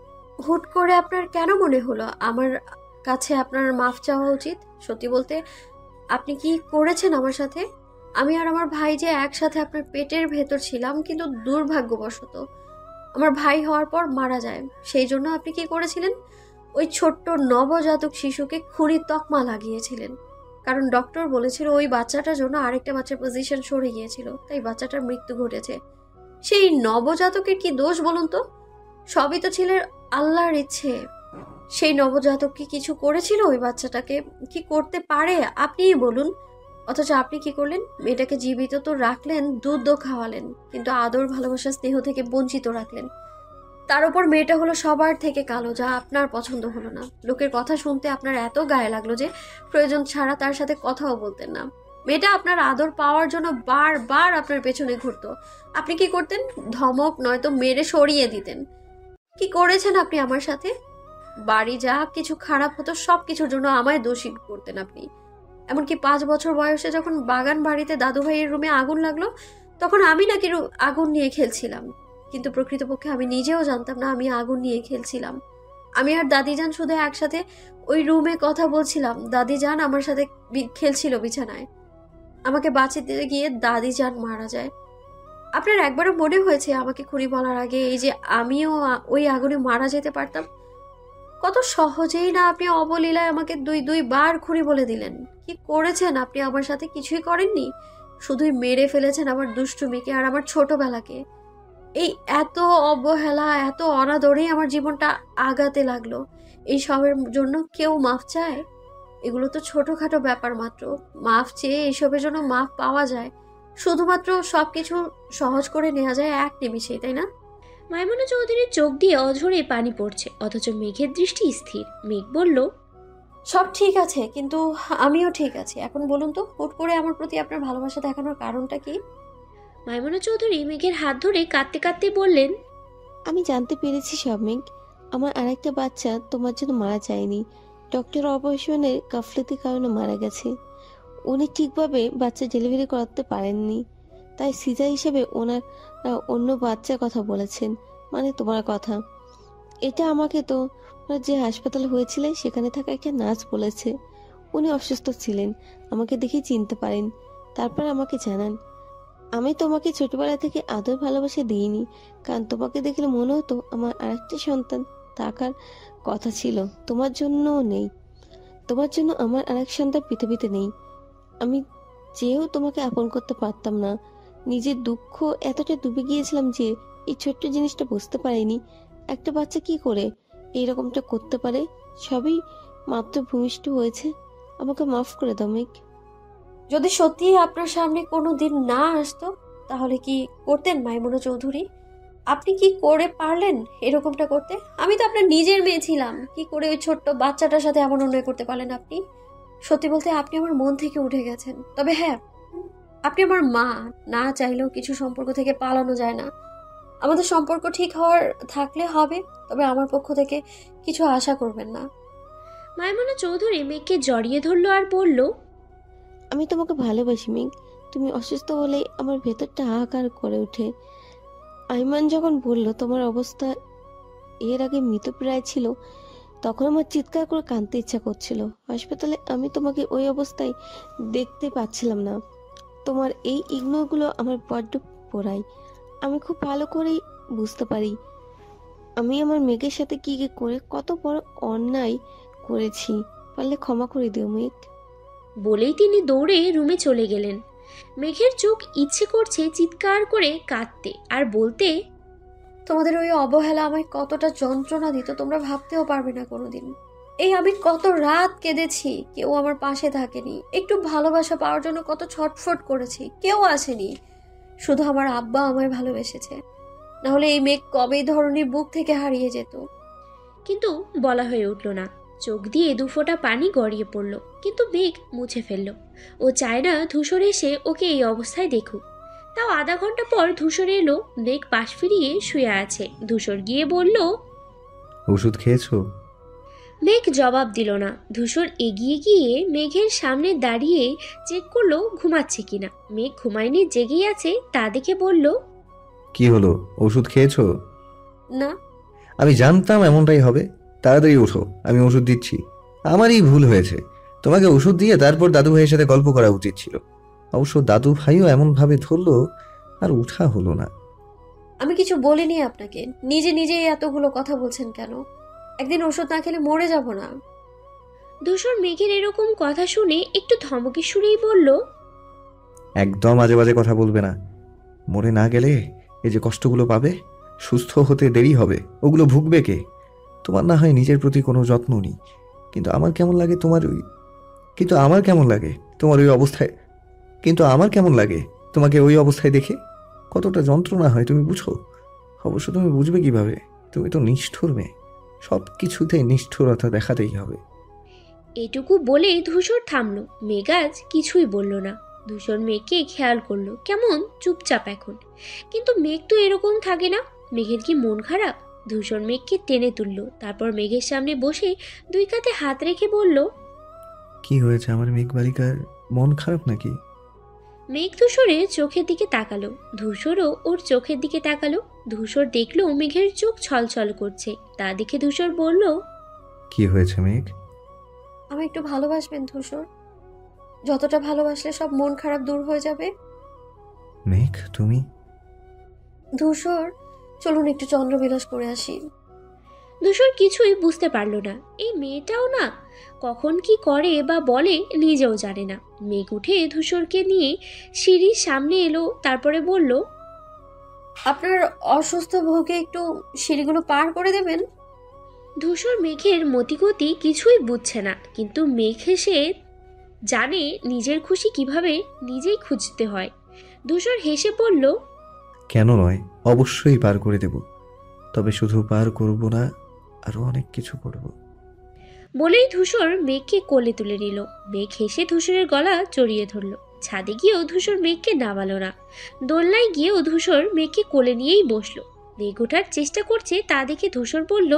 হুট করে আপনার কেন মনে হলো আমার কাছে আপনার মাফ চাওয়া উচিত? সত্যি বলতে আপনি কি করেছেন আমার সাথে? আমি আর আমার ভাই যে একসাথে আপনার পেটের ভেতর ছিলাম, কিন্তু দুর্ভাগ্যবশত আমার ভাই হওয়ার পর মারা যায়। সেই জন্য আপনি কি করেছিলেন? ওই ছোট্ট নবজাতক শিশুকে খুঁড়ির তকমা লাগিয়েছিলেন, কারণ ডক্টর বলেছিল ওই বাচ্চাটার জন্য আরেকটা বাচ্চার পজিশন সরে গিয়েছিল, তাই বাচ্চাটার মৃত্যু ঘটেছে। সেই নবজাতকের কি দোষ বলুন তো? সবই তো ছিল আল্লাহর ইচ্ছে। সেই নবজাতক কি কিছু করেছিল ওই বাচ্চাটাকে? কি করতে পারে আপনিই বলুন। অথচ আপনি কি করলেন? মেয়েটাকে জীবিত তো রাখলেন, দুধও খাওয়ালেন, কিন্তু আদর, ভালোবাসা, স্নেহ থেকে বঞ্চিত রাখলেন। তার উপর মেয়েটা হলো সবার থেকে কালো, যা আপনার পছন্দ হলো না। লোকের কথা শুনতে আপনার এত গায়ে লাগলো যে প্রয়োজন ছাড়া তার সাথে কথাও বলতেন না। মেয়েটা আপনার আদর পাওয়ার জন্য বারবার আপনার পেছনে ঘুরতো। আপনি কি করতেন? ধমক নয়তো মেরে সরিয়ে দিতেন। কি করেছেন আপনি আমার সাথে? বাড়ি যা কিছু খারাপ হতো সব কিছুর জন্য আমায় দোষী করতেন আপনি। এমনকি 5 বছর বয়সে যখন বাগান বাড়িতে দাদু ভাইয়ের রুমে আগুন লাগলো, তখন আমি নাকি আগুন নিয়ে খেলছিলাম, কিন্তু প্রকৃতপক্ষে আমি নিজেও জানতাম না আমি আগুন নিয়ে খেলছিলাম। আমি আর দাদিজান শুধু একসাথে ওই রুমে কথা বলছিলাম। দাদিজান আমার সাথে খেলছিল বিছানায়। আমাকে বাঁচাতে গিয়ে দাদিজান মারা যায়। আপনার একবারও মনে হয়েছে আমাকে খুঁড়ি বলার আগে এই যে আমিও ওই আগুনে মারা যেতে পারতাম? কত সহজেই না আপনি অবলীলায় আমাকে দুইবার খুঁড়ি বলে দিলেন। কি করেছেন আপনি আমার সাথে? কিছুই করেননি, শুধুই মেরে ফেলেছেন আমার দুষ্টুমিকে আর আমার ছোটবেলাকে। এই এত অবহেলা, এত অনাদরেই আমার জীবনটা আগাতে লাগলো। এই সবের জন্য কেউ মাফ চায়? এগুলো তো ছোটখাটো ব্যাপার মাত্র। মাফ চেয়ে এইসবের জন্য মাফ পাওয়া যায়, শুধুমাত্র সবকিছু সহজ করে নেওয়া যায় এক নিমিষেই, তাই না? মাইমুনা চৌধুরীর চোখ দিয়ে অঝরে পানি পড়ছে, অথচ মেঘের দৃষ্টি স্থির। মেঘ বলল, সব ঠিক আছে, কিন্তু আমিও ঠিক আছি। এখন বলুন তো, হুট করে আমার প্রতি আপনার ভালোবাসা দেখানোর কারণটা কি? মাইমুনা চৌধুরী মেঘের হাত ধরে কাঁদতে কাঁদতে বললেন, আমি জানতে পেরেছি সব মেঘ, আমার আরেকটা বাচ্চা তোমার জন্য মারা যায়নি, ডক্টর অপারেশনের গাফলতির কারণে মারা গেছে। উনি ঠিকভাবে বাচ্চা ডেলিভারি করাতে পারেননি, তাই সিজার হিসেবে ওনার অন্য বাচ্চার কথা বলেছেন, মানে তোমার কথা। এটা আমাকে তো যে হাসপাতালে হয়েছিল সেখানে থাকা একটা নার্স বলেছে। উনি অসুস্থ ছিলেন, আমাকে দেখে চিনতে পারেন, তারপর আমাকে জানান। আমি তোমাকে ছোটবেলা থেকে আদর ভালোবাসা দিইনি, কারণ তোমাকে দেখলে মনে হতো আমার আরেকটা সন্তান থাকার কথা ছিল। তোমার জন্যও নেই, তোমার জন্য আমার আরেক সন্তান পৃথিবীতে নেই। আমি চেয়েও তোমাকে আপন করতে পারতাম না। নিজের দুঃখ এতটা ডুবে গিয়েছিলাম যে এই ছোট্ট জিনিসটা বুঝতে পারিনি একটা বাচ্চা কি করে এইরকমটা করতে পারে। সবই মাত্র ভূমিষ্ঠ হয়েছে, আমাকে মাফ করে দাও মেঘ। যদি সত্যি আপনার সামনে কোনো দিন না আসতো তাহলে কি করতেন মাইমুনা চৌধুরী? আপনি কি করে পারলেন এরকমটা করতে? আমি তো আপনার নিজের মেয়ে ছিলাম, কি করে ওই ছোট্ট বাচ্চাটার সাথে এমন অন্যায় করতে পারলেন আপনি? সত্যি বলতে আপনি আমার মন থেকে উঠে গেছেন। তবে হ্যাঁ, আপনি আমার মা, না চাইলেও কিছু সম্পর্ক থেকে পালানো যায় না। আমাদের সম্পর্ক ঠিক হওয়ার থাকলে হবে, তবে আমার পক্ষ থেকে কিছু আশা করবেন না। মাইমুনা চৌধুরী মেঘকে জড়িয়ে ধরলো আর বলল, আমি তোমাকে ভালোবাসি মেঘ। তুমি অসুস্থ হলে আমার ভেতরটা হাহাকার করে ওঠে। আইমান যখন বলল তোমার অবস্থা এর আগে মৃতপ্রায় ছিল, তখন আমার চিৎকার করে কাঁদতে ইচ্ছা করছিল। হাসপাতালে আমি তোমাকে ওই অবস্থায় দেখতে পাচ্ছিলাম না। তোমার এই ইগনোরগুলো আমার বড্ড পোড়ায়। আমি খুব ভালো করেই বুঝতে পারি আমি আমার মেঘের সাথে কি কি করে কত বড় অন্যায় করেছি। পারলে ক্ষমা করে দিও মেঘ। বলেই তিনি দৌড়ে রুমে চলে গেলেন। মেঘের চোখ ইচ্ছে করছে চিৎকার করে কাঁদতে আর বলতে, তোমাদের ওই অবহেলা আমায় কতটা যন্ত্রণা দিত তোমরা ভাবতেও পারবে না কোনোদিন। এই আমি কত রাত কেঁদেছি, কেউ আমার পাশে থাকেনি। একটু ভালোবাসা পাওয়ার জন্য কত ছটফট করেছি, কেউ আসেনি। শুধু আমার আব্বা আমায় ভালোবেসেছে, নাহলে এই মেঘ কবেই ধরনের বুক থেকে হারিয়ে যেত। কিন্তু বলা হয়ে উঠল না। চোখ দিয়ে দুফোঁটা পানি গড়িয়ে পড়ল, কিন্তু মেঘ মুছে ফেলল। ও চায় না ধূসর এসে ওকে এই অবস্থায় দেখুক। তাও আধা ঘন্টা পর ধূসর এলো। মেঘ পাশ ফিরিয়ে শুয়ে আছে। ধূসর গিয়ে বলল, ওষুধ খেয়েছো? মেঘ জবাব দিল না। ধূসর এগিয়ে গিয়ে মেঘের সামনে দাঁড়িয়ে চেক করলো ঘুমাচ্ছে কিনা। মেঘ ঘুমায়নি, জেগেই আছে তা দেখে বলল, কি হলো, ওষুধ খেয়েছো? না। আমি জানতাম এমনটাই হবে। তাড়াতাড়ি ওঠো, আমি ওষুধ দিচ্ছি। আমারই ভুল হয়েছে, তোমাকে ওষুধ দিয়ে তারপর দাদু ভাইয়ের সাথে গল্প করা উচিত ছিল। অবশ্য দাদু ভাইও এমনভাবে ধরলো, আর উঠা হলো না। আমি কিছু বলিনি আপনাকে, নিজে নিজেই এতগুলো কথা বলছেন কেন? একদিন ওষুধ না খেলে মরে যাব না? ধূসর মেঘের এরকম কথা শুনে একটু ধমকে সুরেই বলল, একদম আজে বাজে কথা বলবে না। মরে না গেলে এই যে কষ্টগুলো পাবে, সুস্থ হতে দেরি হবে, ওগুলো ভুগবে কে? তোমার না হয় নিজের প্রতি কোনো যত্ন নেই, কিন্তু আমার কেমন লাগে তোমার তোমাকে ওই অবস্থায় দেখে কতটা যন্ত্রণা হয় তুমি বুঝো? অবশ্য তুমি বুঝবে কিভাবে? তুমি তো নিষ্ঠুর মেয়ে, সব কিছুতেই নিষ্ঠুরতা দেখাতেই হবে। এটুকু বলে ধূসর থামলো। মেঘ আজ কিছুই বলল না। ধূসর মেঘকে খেয়াল করলো, কেমন চুপচাপ এখন। কিন্তু মেঘ তো এরকম থাকে না। মেঘের কি মন খারাপ? ধূসর মেঘকে টেনে তুললো, তারপর মেঘের সামনে বসে দুই কাঁধে হাত রেখে বলল, কি হয়েছে আমার মেঘ বালিকার, মন খারাপ নাকি? মেঘ ধূসরের চোখের দিকে তাকালো। ধূসরও ওর চোখের দিকে তাকালো। ধূসর দেখলো মেঘের চোখ ছলছল করছে। তা দেখে ধূসর বলল, কি হয়েছে মেঘ? আমি একটু ভালোবাসবেন ধূসর? যতটা ভালোবাসলে সব মন খারাপ দূর হয়ে যাবে। মেঘ তুমি? ধূসর, চলুন একটু চন্দ্রবিলাস করে আসি। ধূসর কিছুই বুঝতে পারলো না। এই মেয়েটাও না কখন কি করে বা বলে নিজেও জানে না। মেঘ উঠে ধূসরকে নিয়ে সিঁড়ির সামনে এলো, তারপরে বলল, আপনার অসুস্থ বউকে একটু সিঁড়িগুলো পার করে দেবেন। ধূসর মেঘের মতিগতি কিছুই বুঝছে না, কিন্তু মেঘ হেসে জানে নিজের খুশি কিভাবে নিজেই খুঁজতে হয়। ধূসর হেসে বলল, কেন নয়, অবশ্যই পার করে দেব। তবে শুধু পার করব না, আরো অনেক কিছু করব। বলেই ধূসর মেঘকে কোলে তুলে নিল। মেঘ হেসে ধূসরের গলা জড়িয়ে ধরল। ছাদে গিয়েও ধূসর মেঘকে নামালো না। দোলনায় গিয়েও ধূসর মেঘকে কোলে নিয়েই বসলো। মেঘ ওঠার চেষ্টা করছে, তা দেখে ধূসর বলল,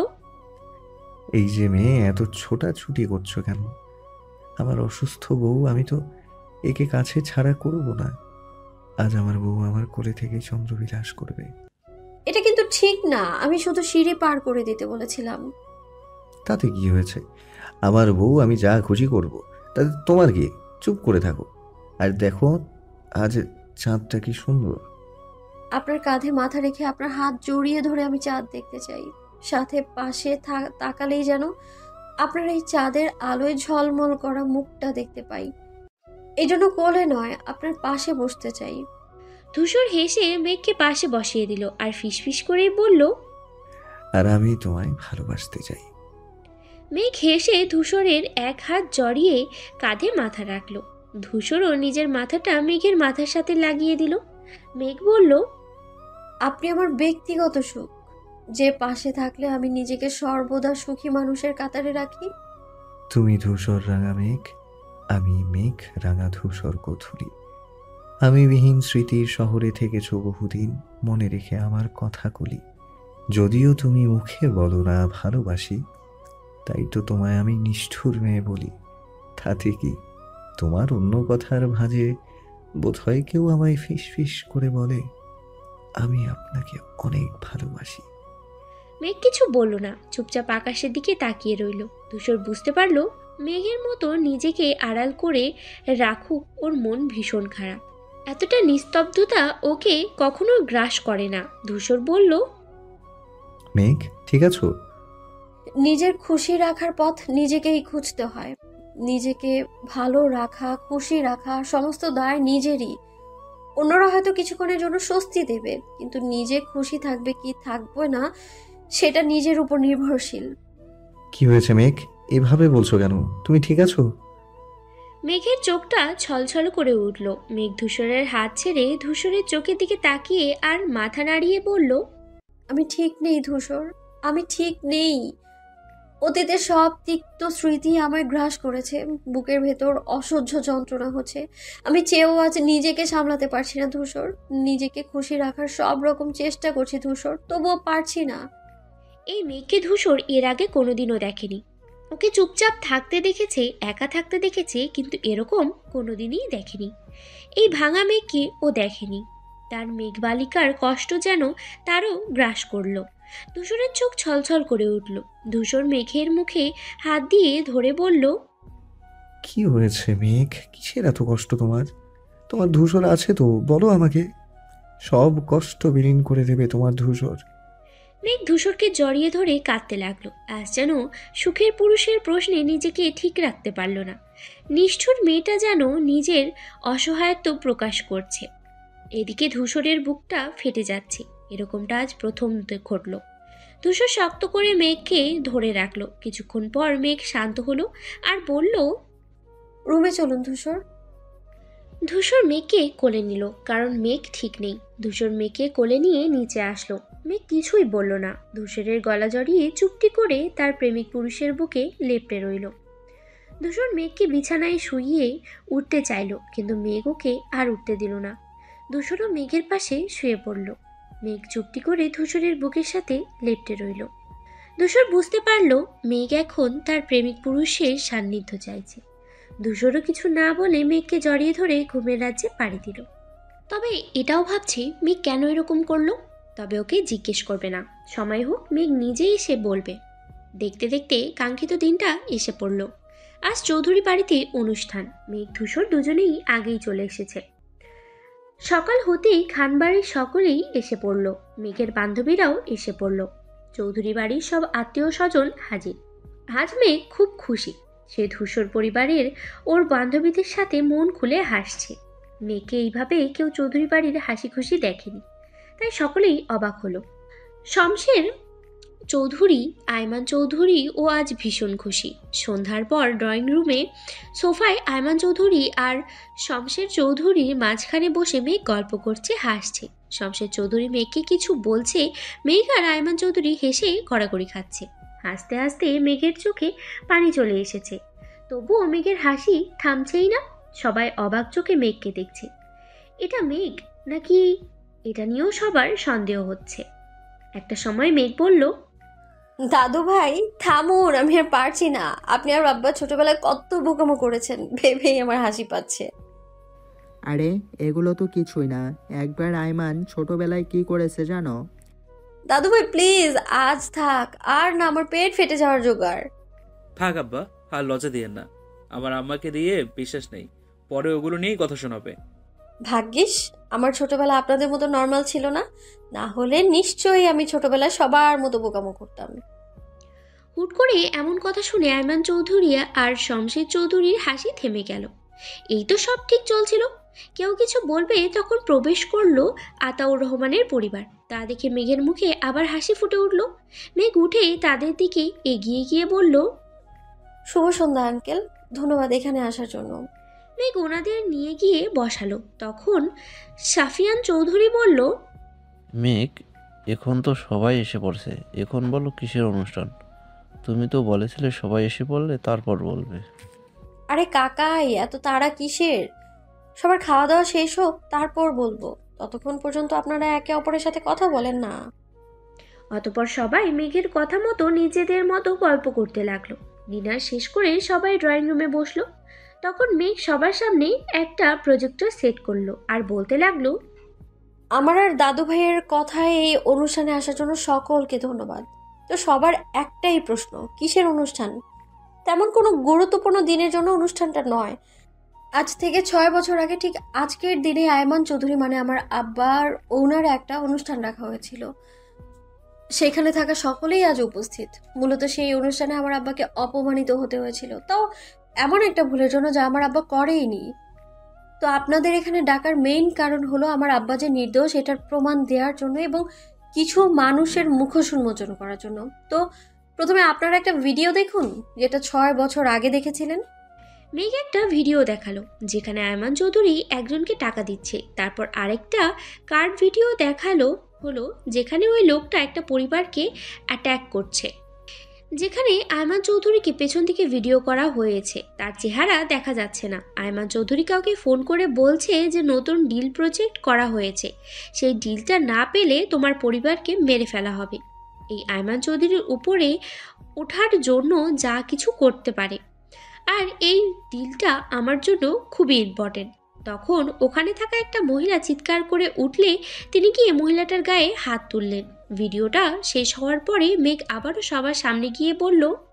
এই যে মেয়ে, এত ছোটাছুটি করছো কেন? আমার অসুস্থ বউ, আমি তো একে কাছে ছাড়া করব না। আজ আমার বউ আমার কোলে থেকে চন্দ্রবিলাস করবে। এটা কিন্তু ঠিক না। আমি শুধু সিঁড়ি পার করে দিতে বলেছিলাম। তাতে কি হয়েছে? আমার বউ, আমি যা খুশি করব, তাতে তোমার কি? চুপ করে থাকো আর দেখো আজ চাঁদটা কি সুন্দর। আপনার কাঁধে মাথা রেখে আপনার হাত জড়িয়ে ধরে আমি চাঁদ দেখতে চাই। সাথে পাশে তাকালেই যেন আপনার এই চাঁদের আলোয় ঝলমল করা মুখটা দেখতে পাই। এই জন্য কোলে নয়, আপনার পাশে বসতে চাই। ধূসর হেসে মেঘকে পাশে বসিয়ে দিল আর ফিসফিস করে বলল, আর আমি তোমায় ভালোবাসতে চাই। মেঘ হেসে ধূসরের এক হাত জড়িয়ে কাঁধে মাথা রাখলো। ধূসরও নিজের মাথাটা মেঘের মাথার সাথে লাগিয়ে দিল। মেঘ বলল, আপনি আমার ব্যক্তিগত সুখ, যে পাশে থাকলে আমি নিজেকে সর্বদা সুখী মানুষের কাতারে রাখি। তুমি ধূসর রাঙা মেঘ, আমি মেঘ রাঙা ধূসর গোধূলি। আমি বিহীন স্মৃতির শহরে থেকেছ বহুদিন, মনে রেখে আমার কথাগুলি। যদিও তুমি মুখে বলো না ভালোবাসি, তাই তো তোমায় আমি নিষ্ঠুর মেয়ে বলি। তাতে কি, তোমার অন্য কথার ভাঁজে বোধহয় কেউ আমায় ফিস ফিস করে বলে আমি আপনাকে অনেক ভালোবাসি। মেঘ কিছু বলল না, চুপচাপ আকাশের দিকে তাকিয়ে রইল। ধূসর বুঝতে পারলো মেঘের মতো নিজেকে আড়াল করে রাখুক ওর মন ভীষণ খারাপ। এতটা নিস্তব্ধতা ওকে কখনো গ্রাস করে না। ধূসর বলল, মেঘ ঠিক আছো? নিজের খুশি রাখার পথ নিজেকেই খুঁজতে হয়। নিজেকে ভালো রাখা, খুশি রাখা, সমস্ত দায় নিজেরই। অন্যরা হয়তো কিছুক্ষণের জন্য স্বস্তি দেবে, কিন্তু নিজে খুশি থাকবে কি থাকবে না সেটা নিজের উপর নির্ভরশীল। কি হয়েছে মেঘ, এভাবে বলছো কেন? তুমি ঠিক আছো? মেঘের চোখটা ছলছল করে উঠল। মেঘ ধূসরের হাত ছেড়ে ধূসরের চোখের দিকে তাকিয়ে আর মাথা নাড়িয়ে বলল, আমি ঠিক নেই ধূসর, আমি ঠিক নেই। অতীতের সব তিক্ত স্মৃতি আমায় গ্রাস করেছে। বুকের ভেতর অসহ্য যন্ত্রণা হচ্ছে। আমি চেয়েও আজ নিজেকে সামলাতে পারছি না ধূসর। নিজেকে খুশি রাখার সব রকম চেষ্টা করছি ধূসর, তবুও পারছি না। এই মেয়েকে ধূসর এর আগে কোনোদিনও দেখেনি। ওকে চুপচাপ থাকতে দেখেছে, একা থাকতে দেখেছে, কিন্তু এরকম কোনোদিনই দেখেনি। এই ভাঙা মেঘকে ও দেখেনি। তার মেঘবালিকার কষ্ট যেন তারও গ্রাস করলো। ধূসরের চোখ ছলছল করে উঠল। ধূসর মেঘের মুখে হাত দিয়ে ধরে বলল, কি হয়েছে মেঘ? কিসের এত কষ্ট তোমার? তোমার ধূসর আছে তো, বলো আমাকে। সব কষ্ট বিলীন করে দেবে তোমার ধূসর। মেঘ ধূসরকে জড়িয়ে ধরে কাঁদতে লাগলো। আজ যেন সুখের পুরুষের প্রশ্নে নিজেকে ঠিক রাখতে পারল না। নিষ্ঠুর মেয়েটা যেন নিজের অসহায়ত্ব প্রকাশ করছে। এদিকে ধূসরের বুকটা ফেটে যাচ্ছে। এরকমটা আজ প্রথম ঘটল। ধূসর শক্ত করে মেঘকে ধরে রাখলো। কিছুক্ষণ পর মেঘ শান্ত হলো আর বলল, রুমে চলুন ধূসর। ধূসর মেঘকে কোলে নিল, কারণ মেঘ ঠিক নেই। ধূসর মেঘকে কোলে নিয়ে নিচে আসলো। মেঘ কিছুই বলল না। ধূসরের গলা জড়িয়ে চুপটি করে তার প্রেমিক পুরুষের বুকে লেপ্টে রইল। ধূসর মেঘকে বিছানায় শুইয়ে উঠতে চাইল, কিন্তু মেঘ ওকে আর উঠতে দিল না। ধূসরও মেঘের পাশে শুয়ে পড়ল। মেঘ চুপটি করে ধূসরের বুকের সাথে লেপ্টে রইল। ধূসর বুঝতে পারল মেঘ এখন তার প্রেমিক পুরুষের সান্নিধ্য চাইছে। ধূসরও কিছু না বলে মেঘকে জড়িয়ে ধরে ঘুমের রাজ্যে পাড়ি দিল। তবে এটাও ভাবছে মেঘ কেন এরকম করলো। তবে ওকে জিজ্ঞেস করবে না, সময় হোক মেঘ নিজেই এসে বলবে। দেখতে দেখতে কাঙ্ক্ষিত দিনটা এসে পড়ল। আজ চৌধুরী বাড়িতে অনুষ্ঠান। মেঘ ধূসর দুজনেই আগেই চলে এসেছে। সকাল হতেই খানবাড়ির সকলেই এসে পড়ল। মেঘের বান্ধবীরাও এসে পড়ল। চৌধুরী বাড়ির সব আত্মীয় স্বজন হাজির। আজ মেঘ খুব খুশি। সে ধূসর পরিবারের ওর বান্ধবীদের সাথে মন খুলে হাসছে। মেঘকে এইভাবে কেউ চৌধুরী বাড়ির হাসি খুশি দেখেনি, তাই সকলেই অবাক হলো। শমশের চৌধুরী, আয়মান চৌধুরী ও আজ ভীষণ খুশি। সন্ধ্যার পর ড্রয়িং রুমে সোফায় আয়মান চৌধুরী আর শমশের চৌধুরীর মাঝখানে বসে মেঘ গল্প করছে, হাসছে। শমশের চৌধুরী মেঘকে কিছু বলছে, মেঘ আর আয়মান চৌধুরী হেসে গড়াগড়ি খাচ্ছে। হাসতে হাসতে মেঘের চোখে পানি চলে এসেছে, তবুও মেঘের হাসি থামছেই না। সবাই অবাক চোখে মেঘকে দেখছে। এটা মেঘ নাকি, এটা নিয়েও সবার সন্দেহ হচ্ছে। একটা সময় মেঘ বলল, দাদু ভাই থামুন, আমি আর পারছি না। আপনি আর বাবা ছোটবেলায় কত বোকামো করেছেন, ভেবেই আমার হাসি পাচ্ছে। আরে এগুলো তো কিছুই না। একবার আইমান ছোটবেলায় কি করেছে জানো? দাদু ভাই প্লিজ আজ থাক, আর না আমার পেট ফেটে যাওয়ার জোগাড়। থাক আব্বা, আর লজ্জা দিয়েন না। আমার আম্মাকে দিয়ে বিশ্বাস নেই, পরে ওগুলো নিয়েই কথা শোনাবে। ভাগ্যিস আমার ছোটবেলা আপনাদের মতো নর্মাল ছিল না, না হলে নিশ্চয়ই আমি ছোটবেলায় সবার মতো বোকামো করতাম। হুট করে এমন কথা শুনে আয়মান চৌধুরী আর শমশের চৌধুরীর হাসি থেমে গেল। এই তো সব ঠিক চলছিল। কেউ কিছু বলবে তখন প্রবেশ করলো আতাউর রহমানের পরিবার। তা দেখে মেঘের মুখে আবার হাসি ফুটে উঠল। মেঘ উঠে তাদের দিকে এগিয়ে গিয়ে বলল, শুভ সন্ধ্যা আঙ্কেল, ধন্যবাদ এখানে আসার জন্য। মেঘ ওনাদের নিয়ে গিয়ে বসালো। তখন সাফিয়ান চৌধুরী বলল, মেঘ, এখন তো সবাই এসে পড়ছে, এখন বলো কিসের অনুষ্ঠান? তুমি তো বলেছিলে সবাই এসে পড়লে তারপর বলবে। আরে কাকাই, এত তাড়া কিসের? সবার খাওয়া দাওয়া শেষ হোক তারপর বলবো। ততক্ষণ পর্যন্ত আপনারা একে অপরের সাথে কথা বলেন না। অতপর সবাই মেঘের কথা মতো নিজেদের মতো গল্প করতে লাগলো। ডিনার শেষ করে সবাই ড্রয়িং রুমে বসলো। তখন মেঘ সবার সামনে একটা প্রজেক্টর সেট করলো আর বলতে লাগলো, আমার আর দাদু ভাইয়ের কথায় এই অনুষ্ঠানে আসার জন্য সকলকে ধন্যবাদ। তো সবার একটাই প্রশ্ন, কিসের অনুষ্ঠান? তেমন কোনো গুরুত্বপূর্ণ দিনের জন্য অনুষ্ঠানটা নয়। আজ থেকে 6 বছর আগে ঠিক আজকের দিনে আয়মান চৌধুরী মানে আমার আব্বার ওনার একটা অনুষ্ঠান রাখা হয়েছিল। সেখানে থাকা সকলেই আজ উপস্থিত। মূলত সেই অনুষ্ঠানে আমার আব্বাকে অপমানিত হতে হয়েছিল, তাও এমন একটা ভুলের জন্য যা আমার আব্বা করেইনি। তো আপনাদের এখানে ডাকার মেইন কারণ হলো আমার আব্বা যে নির্দোষ এটার প্রমাণ দেওয়ার জন্য এবং কিছু মানুষের মুখোশ উন্মোচন করার জন্য। তো প্রথমে আপনারা একটা ভিডিও দেখুন যেটা 6 বছর আগে দেখেছিলেন। মেঘ একটা ভিডিও দেখালো যেখানে আয়মান চৌধুরী একজনকে টাকা দিচ্ছে। তারপর আরেকটা কার্ড ভিডিও দেখালো হলো যেখানে ওই লোকটা একটা পরিবারকে অ্যাট্যাক করছে। যেখানে আয়মান চৌধুরীকে পেছন থেকে ভিডিও করা হয়েছে। তার চেহারা দেখা যাচ্ছে না। আয়মান চৌধুরী কাউকে ফোন করে বলছে যে নতুন ডিল প্রজেক্ট করা হয়েছে, সেই ডিলটা না পেলে তোমার পরিবারকে মেরে ফেলা হবে। এই আয়মান চৌধুরীর উপরে ওঠার জন্য যা কিছু করতে পারে, আর এই ডিলটা আমার জন্য খুবই ইম্পর্টেন্ট। তখন ওখানে থাকা একটা মহিলা চিৎকার করে উঠলে তিনি গিয়ে মহিলাটার গায়ে হাত তুললেন। ভিডিওটা শেষ হওয়ার পরে মেঘ আবারও সবার সামনে গিয়ে বলল,